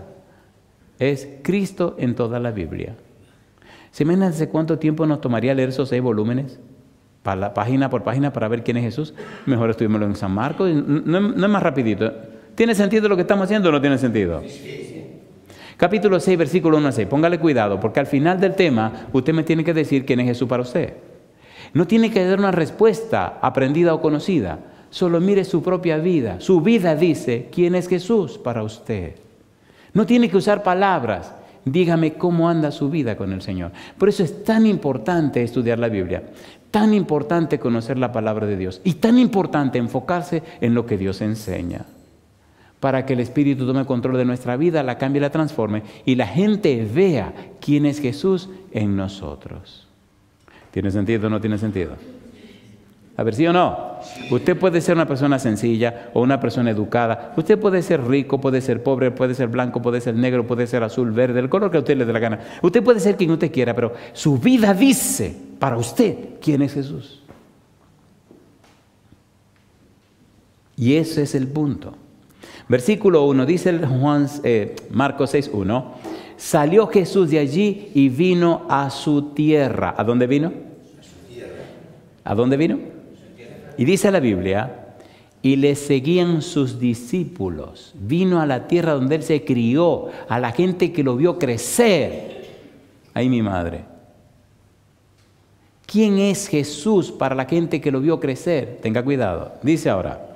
Es Cristo en toda la Biblia. ¿Se imaginan hace cuánto tiempo nos tomaría leer esos seis volúmenes? Para, página por página para ver quién es Jesús. Mejor estuvimos en San Marcos. No, no es más rapidito. ¿Tiene sentido lo que estamos haciendo o no tiene sentido? Sí, sí. Capítulo seis, versículo uno al seis. Póngale cuidado, porque al final del tema usted me tiene que decir quién es Jesús para usted. No tiene que dar una respuesta aprendida o conocida. Solo mire su propia vida. Su vida dice quién es Jesús para usted. No tiene que usar palabras. Dígame cómo anda su vida con el Señor. Por eso es tan importante estudiar la Biblia, tan importante conocer la palabra de Dios y tan importante enfocarse en lo que Dios enseña, para que el Espíritu tome control de nuestra vida, la cambie y la transforme y la gente vea quién es Jesús en nosotros. ¿Tiene sentido o no tiene sentido? A ver, ¿sí o no? Usted puede ser una persona sencilla o una persona educada. Usted puede ser rico, puede ser pobre, puede ser blanco, puede ser negro, puede ser azul, verde, el color que a usted le dé la gana. Usted puede ser quien usted quiera, pero su vida dice para usted quién es Jesús. Y ese es el punto. Versículo uno, dice el Juan, eh, Marcos seis, uno. Salió Jesús de allí y vino a su tierra. ¿A dónde vino? A su tierra. ¿A dónde vino? Y dice la Biblia, y le seguían sus discípulos. Vino a la tierra donde él se crió, a la gente que lo vio crecer. Ay, mi madre. ¿Quién es Jesús para la gente que lo vio crecer? Tenga cuidado. Dice ahora,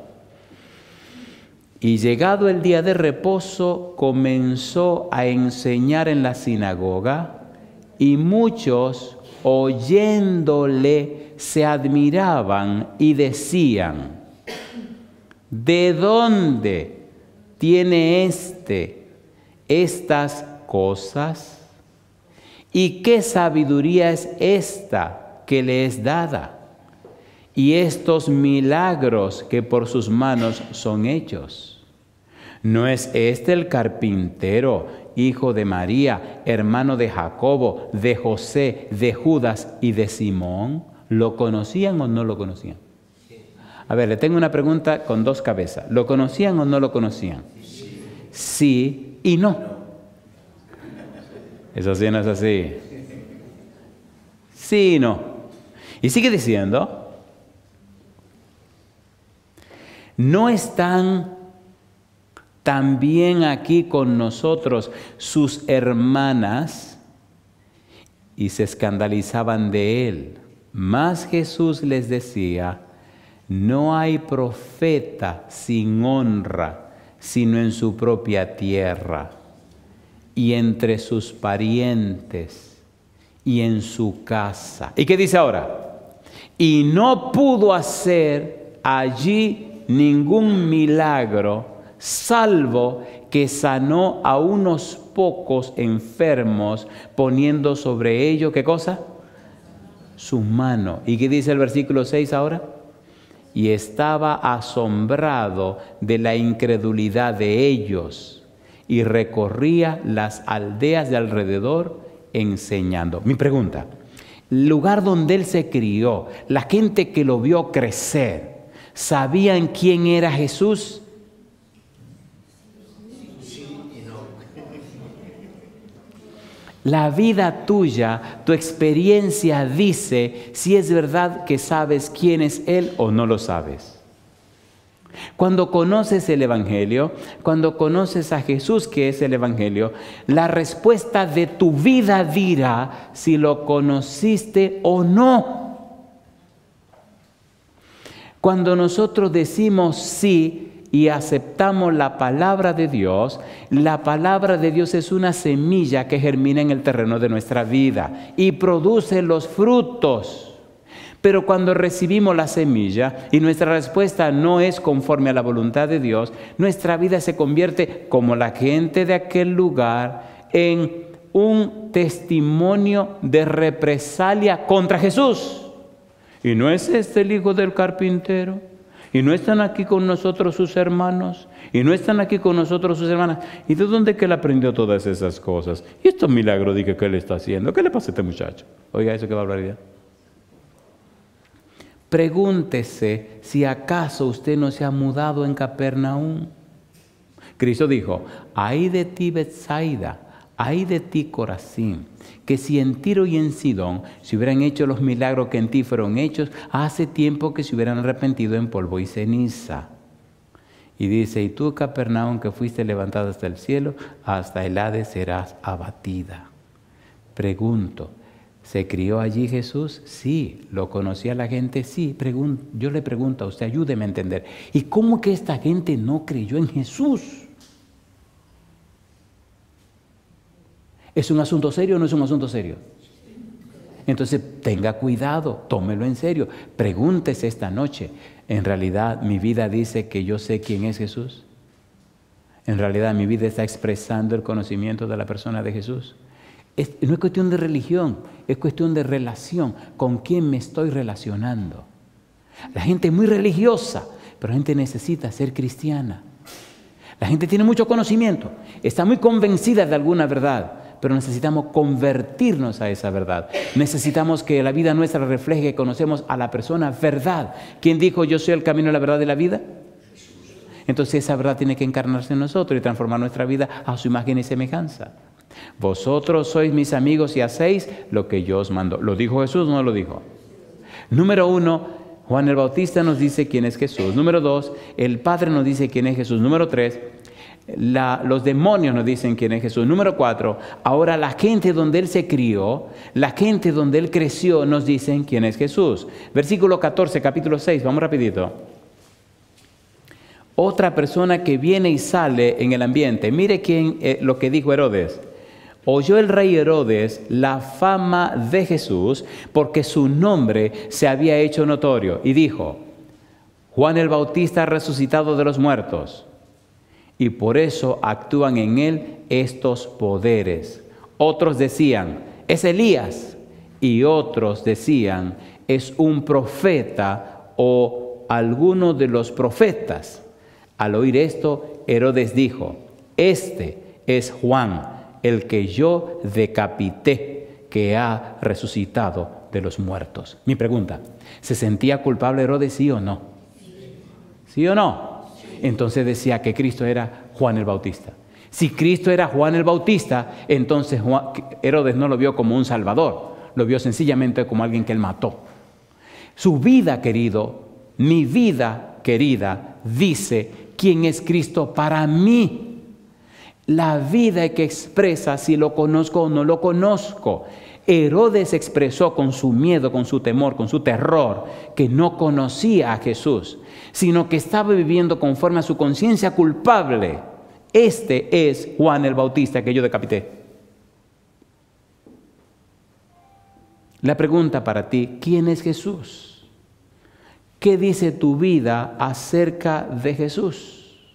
y llegado el día de reposo, comenzó a enseñar en la sinagoga, y muchos, oyéndole, se admiraban y decían, ¿de dónde tiene éste estas cosas? ¿Y qué sabiduría es esta que le es dada? Y estos milagros que por sus manos son hechos. ¿No es este el carpintero, hijo de María, hermano de Jacobo, de José, de Judas y de Simón? ¿Lo conocían o no lo conocían? A ver, le tengo una pregunta con dos cabezas. ¿Lo conocían o no lo conocían? Sí y no. Eso sí no es así. Sí y no. Y sigue diciendo, ¿no están también aquí con nosotros sus hermanas? Y se escandalizaban de él. Mas Jesús les decía, no hay profeta sin honra, sino en su propia tierra, y entre sus parientes, y en su casa. ¿Y qué dice ahora? Y no pudo hacer allí ningún milagro, salvo que sanó a unos pocos enfermos, poniendo sobre ellos, ¿qué cosa? Su mano. ¿Y qué dice el versículo seis ahora? Y estaba asombrado de la incredulidad de ellos, y recorría las aldeas de alrededor enseñando. Mi pregunta, el lugar donde él se crió, la gente que lo vio crecer, ¿sabían quién era Jesús? La vida tuya, tu experiencia dice si es verdad que sabes quién es Él o no lo sabes. Cuando conoces el Evangelio, cuando conoces a Jesús, que es el Evangelio, la respuesta de tu vida dirá si lo conociste o no. Cuando nosotros decimos sí y aceptamos la palabra de Dios, la palabra de Dios es una semilla que germina en el terreno de nuestra vida y produce los frutos. Pero cuando recibimos la semilla y nuestra respuesta no es conforme a la voluntad de Dios, nuestra vida se convierte, como la gente de aquel lugar, en un testimonio de represalia contra Jesús. ¿Y no es este el hijo del carpintero? ¿Y no están aquí con nosotros sus hermanos? ¿Y no están aquí con nosotros sus hermanas? ¿Y de dónde que él aprendió todas esas cosas? ¿Y estos milagros dije que él está haciendo? ¿Qué le pasa a este muchacho? Oiga, eso qué barbaridad. Pregúntese si acaso usted no se ha mudado en Capernaum. Cristo dijo, ay de ti Betsaida, ay de ti Corazín, que si en Tiro y en Sidón se hubieran hecho los milagros que en ti fueron hechos, hace tiempo que se hubieran arrepentido en polvo y ceniza. Y dice, y tú Capernaum que fuiste levantada hasta el cielo, hasta el Hades serás abatida. Pregunto, ¿se crió allí Jesús? Sí. ¿Lo conocía la gente? Sí. Pregun- yo le pregunto a usted, ayúdeme a entender. ¿Y cómo que esta gente no creyó en Jesús? ¿Es un asunto serio o no es un asunto serio? Entonces tenga cuidado, tómelo en serio. Pregúntese esta noche, ¿en realidad mi vida dice que yo sé quién es Jesús? ¿En realidad mi vida está expresando el conocimiento de la persona de Jesús? Es, no es cuestión de religión, es cuestión de relación. ¿Con quién me estoy relacionando? La gente es muy religiosa, pero la gente necesita ser cristiana. La gente tiene mucho conocimiento, está muy convencida de alguna verdad, pero necesitamos convertirnos a esa verdad. Necesitamos que la vida nuestra refleje que conocemos a la persona verdad. ¿Quién dijo yo soy el camino, la verdad y la vida? Entonces esa verdad tiene que encarnarse en nosotros y transformar nuestra vida a su imagen y semejanza. Vosotros sois mis amigos y hacéis lo que yo os mando. ¿Lo dijo Jesús o no lo dijo? Número uno, Juan el Bautista nos dice quién es Jesús. Número dos, el Padre nos dice quién es Jesús. Número tres, la, los demonios nos dicen quién es Jesús. Número cuatro, ahora la gente donde Él se crió, la gente donde Él creció nos dicen quién es Jesús. Versículo catorce, capítulo seis, vamos rapidito. Otra persona que viene y sale en el ambiente. Mire quién, eh, lo que dijo Herodes. Oyó el rey Herodes la fama de Jesús porque su nombre se había hecho notorio y dijo, Juan el Bautista ha resucitado de los muertos y por eso actúan en él estos poderes. Otros decían, es Elías y otros decían, es un profeta o alguno de los profetas. Al oír esto, Herodes dijo, este es Juan, el que yo decapité, que ha resucitado de los muertos. Mi pregunta, ¿se sentía culpable Herodes, sí o no? ¿Sí o no? Entonces decía que Cristo era Juan el Bautista. Si Cristo era Juan el Bautista, entonces Juan, Herodes no lo vio como un salvador, lo vio sencillamente como alguien que él mató. Su vida, querido, mi vida, querida, dice quién es Cristo para mí. La vida que expresa si lo conozco o no lo conozco. Herodes expresó con su miedo, con su temor, con su terror, que no conocía a Jesús, sino que estaba viviendo conforme a su conciencia culpable. Este es Juan el Bautista que yo decapité. La pregunta para ti, ¿quién es Jesús? ¿Qué dice tu vida acerca de Jesús?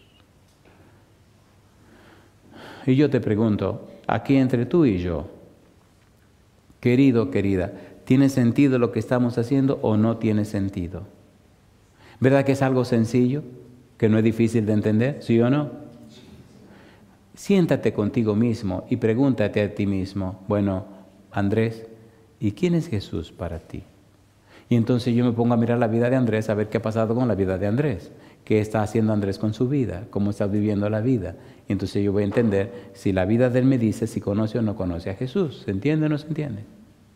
Y yo te pregunto, aquí entre tú y yo, querido, querida, ¿tiene sentido lo que estamos haciendo o no tiene sentido? ¿Verdad que es algo sencillo? ¿Que no es difícil de entender? ¿Sí o no? Siéntate contigo mismo y pregúntate a ti mismo, bueno, Andrés, ¿y quién es Jesús para ti? Y entonces yo me pongo a mirar la vida de Andrés, a ver qué ha pasado con la vida de Andrés. qué está haciendo Andrés con su vida, cómo está viviendo la vida. Entonces yo voy a entender si la vida de él me dice si conoce o no conoce a Jesús. ¿Se entiende o no se entiende?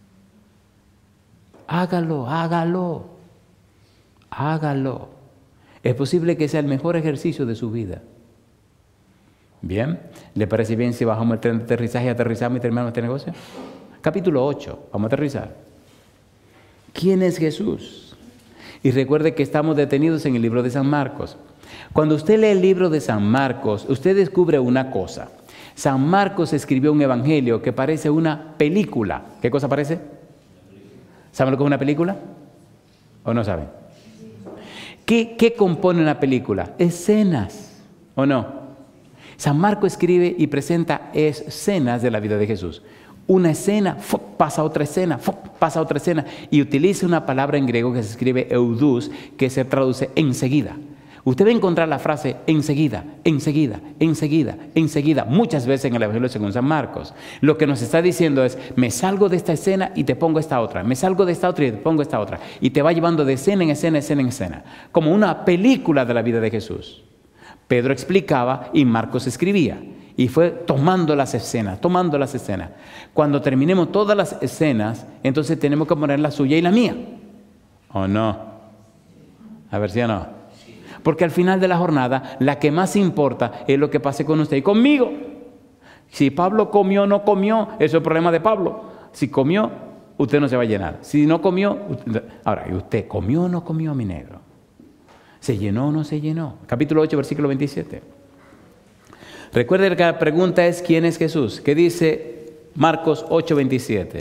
Hágalo, hágalo, hágalo. Es posible que sea el mejor ejercicio de su vida. Bien, ¿le parece bien si bajamos el tren de aterrizaje y aterrizamos y terminamos este negocio? Capítulo ocho, vamos a aterrizar. ¿Quién es Jesús? Y recuerde que estamos detenidos en el libro de San Marcos. Cuando usted lee el libro de San Marcos, usted descubre una cosa. San Marcos escribió un evangelio que parece una película. ¿Qué cosa parece? ¿Saben lo que es una película? ¿O no saben? ¿Qué, qué compone una película? Escenas, ¿o no? San Marcos escribe y presenta escenas de la vida de Jesús. Una escena, pasa a otra escena, pasa a otra escena, y utiliza una palabra en griego que se escribe eudus, que se traduce enseguida. Usted va a encontrar la frase enseguida, enseguida, enseguida, enseguida, muchas veces en el Evangelio según San Marcos. Lo que nos está diciendo es, me salgo de esta escena y te pongo esta otra, me salgo de esta otra y te pongo esta otra, y te va llevando de escena en escena, escena en escena, como una película de la vida de Jesús. Pedro explicaba y Marcos escribía. Y fue tomando las escenas, tomando las escenas. Cuando terminemos todas las escenas, entonces tenemos que poner la suya y la mía. ¿O no? A ver si o no. Porque al final de la jornada, la que más importa es lo que pase con usted y conmigo. Si Pablo comió o no comió, eso es el problema de Pablo. Si comió, usted no se va a llenar. Si no comió, usted... ahora, ¿y usted comió o no comió, mi negro? ¿Se llenó o no se llenó? Capítulo ocho, versículo veintisiete. Recuerde que la pregunta es ¿quién es Jesús? ¿Qué dice Marcos ocho, veintisiete?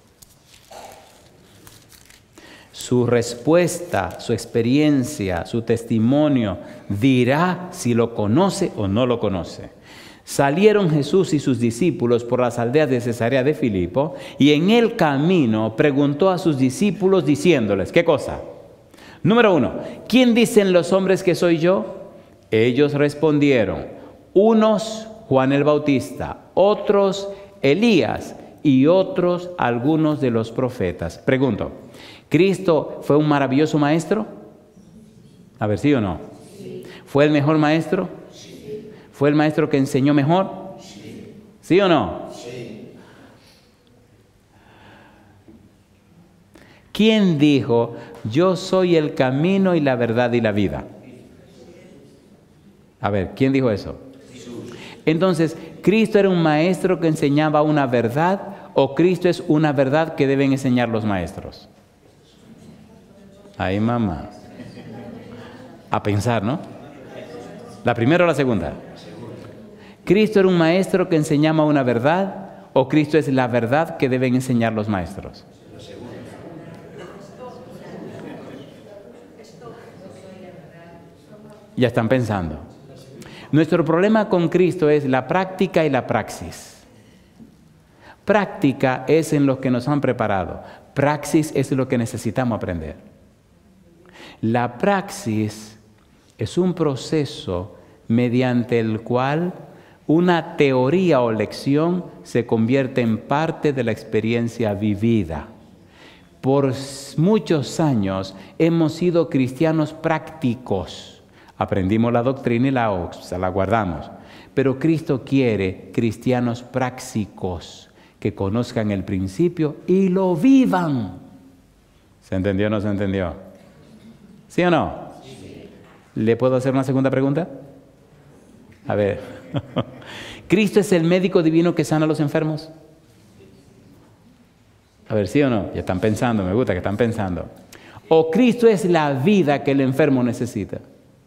Su respuesta, su experiencia, su testimonio dirá si lo conoce o no lo conoce. Salieron Jesús y sus discípulos por las aldeas de Cesarea de Filipo y en el camino preguntó a sus discípulos diciéndoles, ¿qué cosa? Número uno, ¿quién dicen los hombres que soy yo? Ellos respondieron, unos Juan el Bautista, otros Elías y otros algunos de los profetas. Pregunto, ¿Cristo fue un maravilloso maestro? A ver, ¿sí o no? Sí. ¿Fue el mejor maestro? Sí. ¿Fue el maestro que enseñó mejor? Sí, ¿Sí o no? Sí. ¿Quién dijo, yo soy el camino y la verdad y la vida? A ver, ¿quién dijo eso? Entonces, ¿Cristo era un maestro que enseñaba una verdad o Cristo es una verdad que deben enseñar los maestros? Ay, mamá. A pensar, ¿no? ¿La primera o la segunda? ¿Cristo era un maestro que enseñaba una verdad o Cristo es la verdad que deben enseñar los maestros? Ya están pensando. Nuestro problema con Cristo es la práctica y la praxis. Práctica es en lo que nos han preparado. Praxis es lo que necesitamos aprender. La praxis es un proceso mediante el cual una teoría o lección se convierte en parte de la experiencia vivida. Por muchos años hemos sido cristianos prácticos. Aprendimos la doctrina y la, la guardamos. Pero Cristo quiere cristianos prácticos que conozcan el principio y lo vivan. ¿Se entendió o no se entendió? ¿Sí o no? Sí. ¿Le puedo hacer una segunda pregunta? A ver. ¿Cristo es el médico divino que sana a los enfermos? A ver, ¿sí o no? Ya están pensando, me gusta que están pensando. ¿O Cristo es la vida que el enfermo necesita?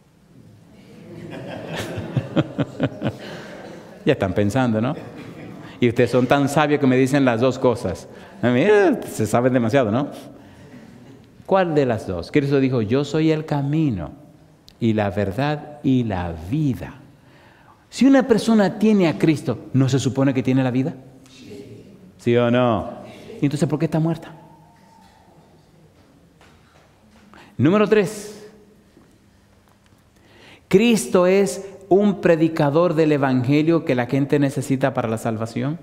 Ya están pensando, ¿no? Y ustedes son tan sabios que me dicen las dos cosas. Mira, se saben demasiado, ¿no? ¿Cuál de las dos? Cristo dijo, yo soy el camino y la verdad y la vida. Si una persona tiene a Cristo, ¿no se supone que tiene la vida? Sí, ¿Sí o no? ¿Y entonces por qué está muerta? Número tres. Cristo es un predicador del evangelio que la gente necesita para la salvación.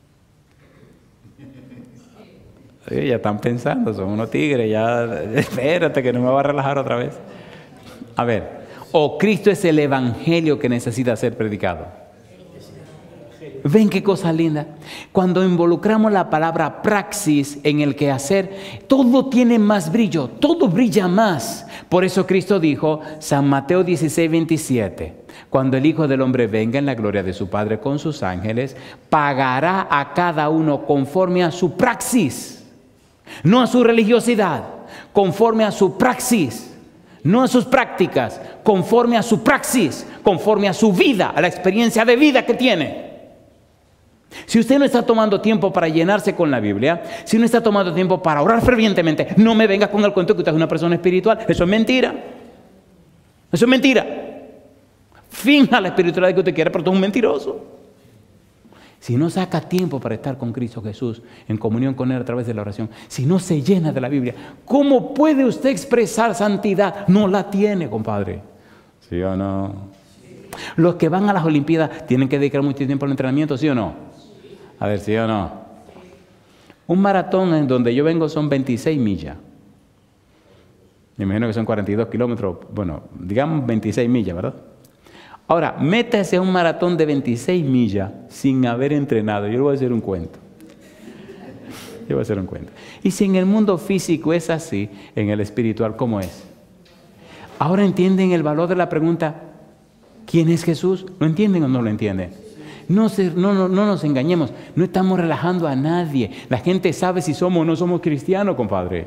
Sí, ya están pensando, son unos tigres, ya espérate que no me va a relajar otra vez. A ver, ¿O Cristo es el evangelio que necesita ser predicado? ¿Ven qué cosa linda? Cuando involucramos la palabra praxis en el quehacer, todo tiene más brillo, todo brilla más. Por eso Cristo dijo, San Mateo dieciséis, veintisiete, cuando el Hijo del Hombre venga en la gloria de su Padre con sus ángeles, pagará a cada uno conforme a su praxis, no a su religiosidad, conforme a su praxis, no a sus prácticas, conforme a su praxis, conforme a su vida, a la experiencia de vida que tiene. Si usted no está tomando tiempo para llenarse con la Biblia, si no está tomando tiempo para orar fervientemente, no me venga con el cuento que usted es una persona espiritual. Eso es mentira. Eso es mentira. Finja la espiritualidad que usted quiere, pero usted es un mentiroso. Si no saca tiempo para estar con Cristo Jesús, en comunión con Él a través de la oración, si no se llena de la Biblia, ¿cómo puede usted expresar santidad? No la tiene, compadre. ¿Sí o no? Los que van a las Olimpiadas tienen que dedicar mucho tiempo al entrenamiento, ¿sí o no? A ver, ¿sí o no? Un maratón en donde yo vengo son veintiséis millas. Me imagino que son cuarenta y dos kilómetros. Bueno, digamos veintiséis millas, ¿verdad? Ahora, métase a un maratón de veintiséis millas sin haber entrenado. Yo le voy a hacer un cuento. Yo voy a hacer un cuento. Y si en el mundo físico es así, en el espiritual, ¿cómo es? Ahora entienden el valor de la pregunta, ¿quién es Jesús? ¿Lo entienden o no lo entienden? No, se, no, no, no nos engañemos, no estamos relajando a nadie. La gente sabe si somos o no somos cristianos, compadre.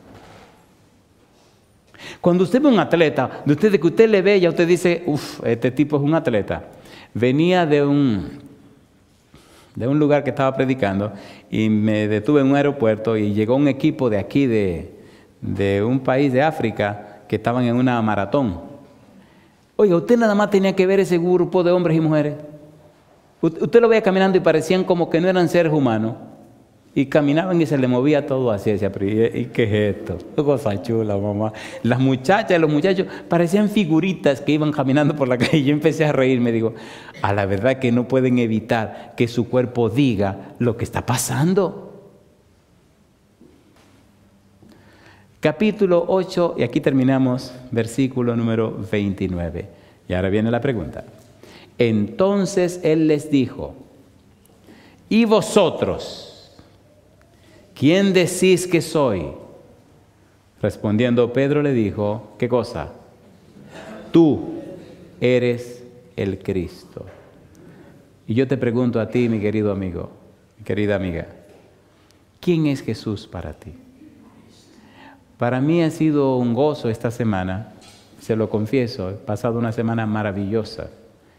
Cuando usted ve a un atleta, de usted, de que usted le ve, ya usted dice, uff, este tipo es un atleta. Venía de un, de un lugar que estaba predicando y me detuve en un aeropuerto y llegó un equipo de aquí, de, de un país de África, que estaban en una maratón. Oiga, usted nada más tenía que ver ese grupo de hombres y mujeres. Usted lo veía caminando y parecían como que no eran seres humanos. Y caminaban y se le movía todo así. Decía, pero ¿y qué es esto? Qué cosa chula, mamá. Las muchachas y los muchachos parecían figuritas que iban caminando por la calle. Yo empecé a reírme. Digo, a la verdad que no pueden evitar que su cuerpo diga lo que está pasando. Capítulo ocho, y aquí terminamos, versículo número veintinueve. Y ahora viene la pregunta. Entonces Él les dijo, ¿y vosotros? ¿Quién decís que soy? Respondiendo Pedro le dijo, ¿qué cosa? Tú eres el Cristo. Y yo te pregunto a ti, mi querido amigo, mi querida amiga, ¿quién es Jesús para ti? Para mí ha sido un gozo esta semana, se lo confieso, he pasado una semana maravillosa.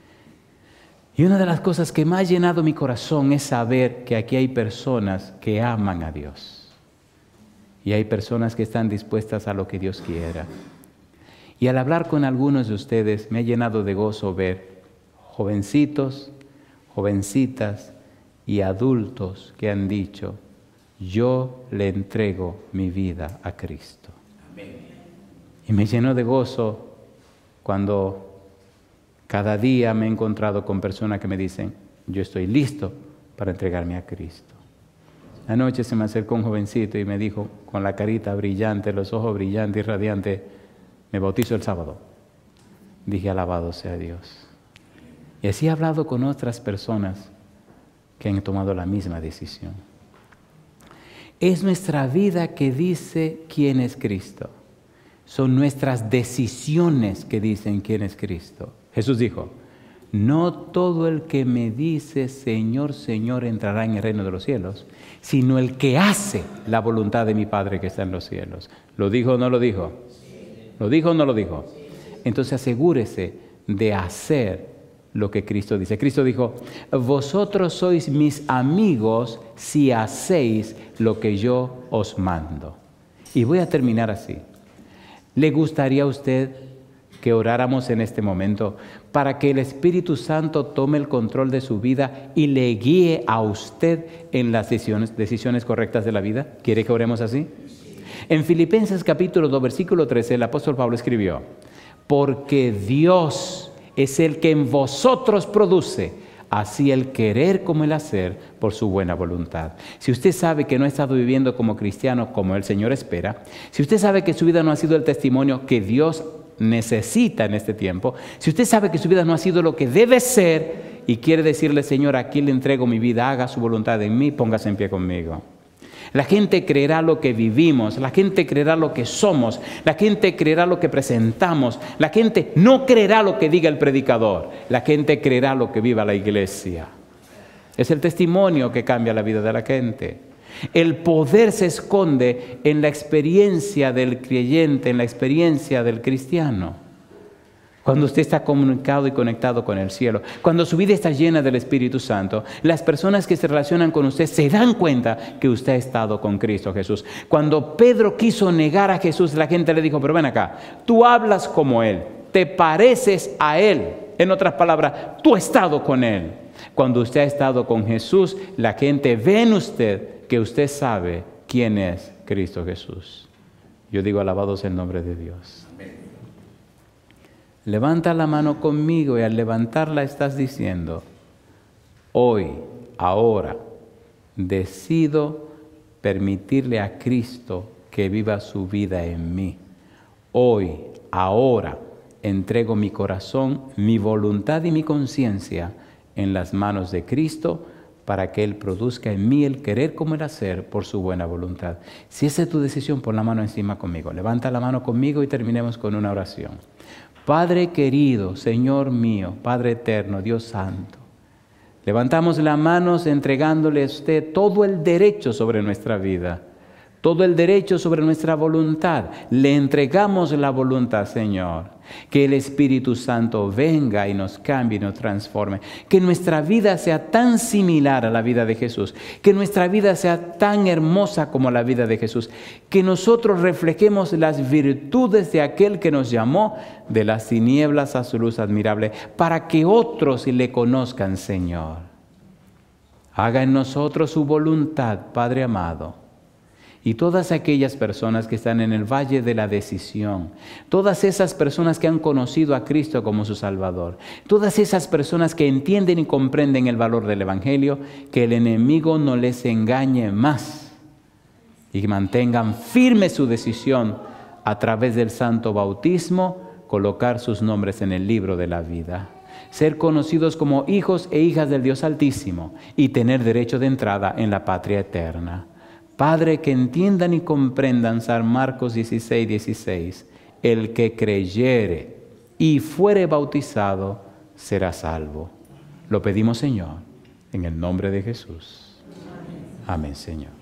Y una de las cosas que más ha llenado mi corazón es saber que aquí hay personas que aman a Dios. Y hay personas que están dispuestas a lo que Dios quiera. Y al hablar con algunos de ustedes me ha llenado de gozo ver jovencitos, jovencitas y adultos que han dicho, yo le entrego mi vida a Cristo. Amén. Y me llenó de gozo cuando cada día me he encontrado con personas que me dicen, yo estoy listo para entregarme a Cristo. Anoche se me acercó un jovencito y me dijo, con la carita brillante, los ojos brillantes y radiantes, me bautizo el sábado. Dije, alabado sea Dios. Y así he hablado con otras personas que han tomado la misma decisión. Es nuestra vida que dice quién es Cristo. Son nuestras decisiones que dicen quién es Cristo. Jesús dijo, no todo el que me dice Señor, Señor entrará en el reino de los cielos, sino el que hace la voluntad de mi Padre que está en los cielos. ¿Lo dijo o no lo dijo? ¿Lo dijo o no lo dijo? Entonces asegúrese de hacer lo que Cristo dice. Cristo dijo, vosotros sois mis amigos si hacéis lo que yo os mando. Y voy a terminar así. ¿Le gustaría a usted que oráramos en este momento para que el Espíritu Santo tome el control de su vida y le guíe a usted en las decisiones, decisiones correctas de la vida? ¿Quiere que oremos así? En Filipenses capítulo dos, versículo trece, el apóstol Pablo escribió, porque Dios es el que en vosotros produce así el querer como el hacer por su buena voluntad. Si usted sabe que no ha estado viviendo como cristiano como el Señor espera, si usted sabe que su vida no ha sido el testimonio que Dios necesita en este tiempo, si usted sabe que su vida no ha sido lo que debe ser y quiere decirle, Señor, aquí le entrego mi vida, haga su voluntad en mí, póngase en pie conmigo. La gente creerá lo que vivimos, la gente creerá lo que somos, la gente creerá lo que presentamos, la gente no creerá lo que diga el predicador, la gente creerá lo que viva la iglesia. Es el testimonio que cambia la vida de la gente. El poder se esconde en la experiencia del creyente, en la experiencia del cristiano. Cuando usted está comunicado y conectado con el cielo, cuando su vida está llena del Espíritu Santo, las personas que se relacionan con usted se dan cuenta que usted ha estado con Cristo Jesús. Cuando Pedro quiso negar a Jesús, la gente le dijo, pero ven acá, tú hablas como Él, te pareces a Él. En otras palabras, tú has estado con Él. Cuando usted ha estado con Jesús, la gente ve en usted que usted sabe quién es Cristo Jesús. Yo digo, alabados el nombre de Dios. Levanta la mano conmigo y al levantarla estás diciendo, hoy, ahora, decido permitirle a Cristo que viva su vida en mí. Hoy, ahora, entrego mi corazón, mi voluntad y mi conciencia en las manos de Cristo para que Él produzca en mí el querer como el hacer por su buena voluntad. Si esa es tu decisión, pon la mano encima conmigo. Levanta la mano conmigo y terminemos con una oración. Padre querido, Señor mío, Padre eterno, Dios santo, levantamos las manos entregándole a usted todo el derecho sobre nuestra vida, todo el derecho sobre nuestra voluntad. Le entregamos la voluntad, Señor. Que el Espíritu Santo venga y nos cambie y nos transforme. Que nuestra vida sea tan similar a la vida de Jesús. Que nuestra vida sea tan hermosa como la vida de Jesús. Que nosotros reflejemos las virtudes de aquel que nos llamó de las tinieblas a su luz admirable, para que otros le conozcan, Señor. Haga en nosotros su voluntad, Padre amado. Y todas aquellas personas que están en el valle de la decisión, todas esas personas que han conocido a Cristo como su Salvador, todas esas personas que entienden y comprenden el valor del Evangelio, que el enemigo no les engañe más y mantengan firme su decisión a través del santo bautismo, colocar sus nombres en el libro de la vida, ser conocidos como hijos e hijas del Dios Altísimo y tener derecho de entrada en la patria eterna. Padre, que entiendan y comprendan San Marcos dieciséis, dieciséis. El que creyere y fuere bautizado será salvo. Lo pedimos, Señor, en el nombre de Jesús. Amén, Señor.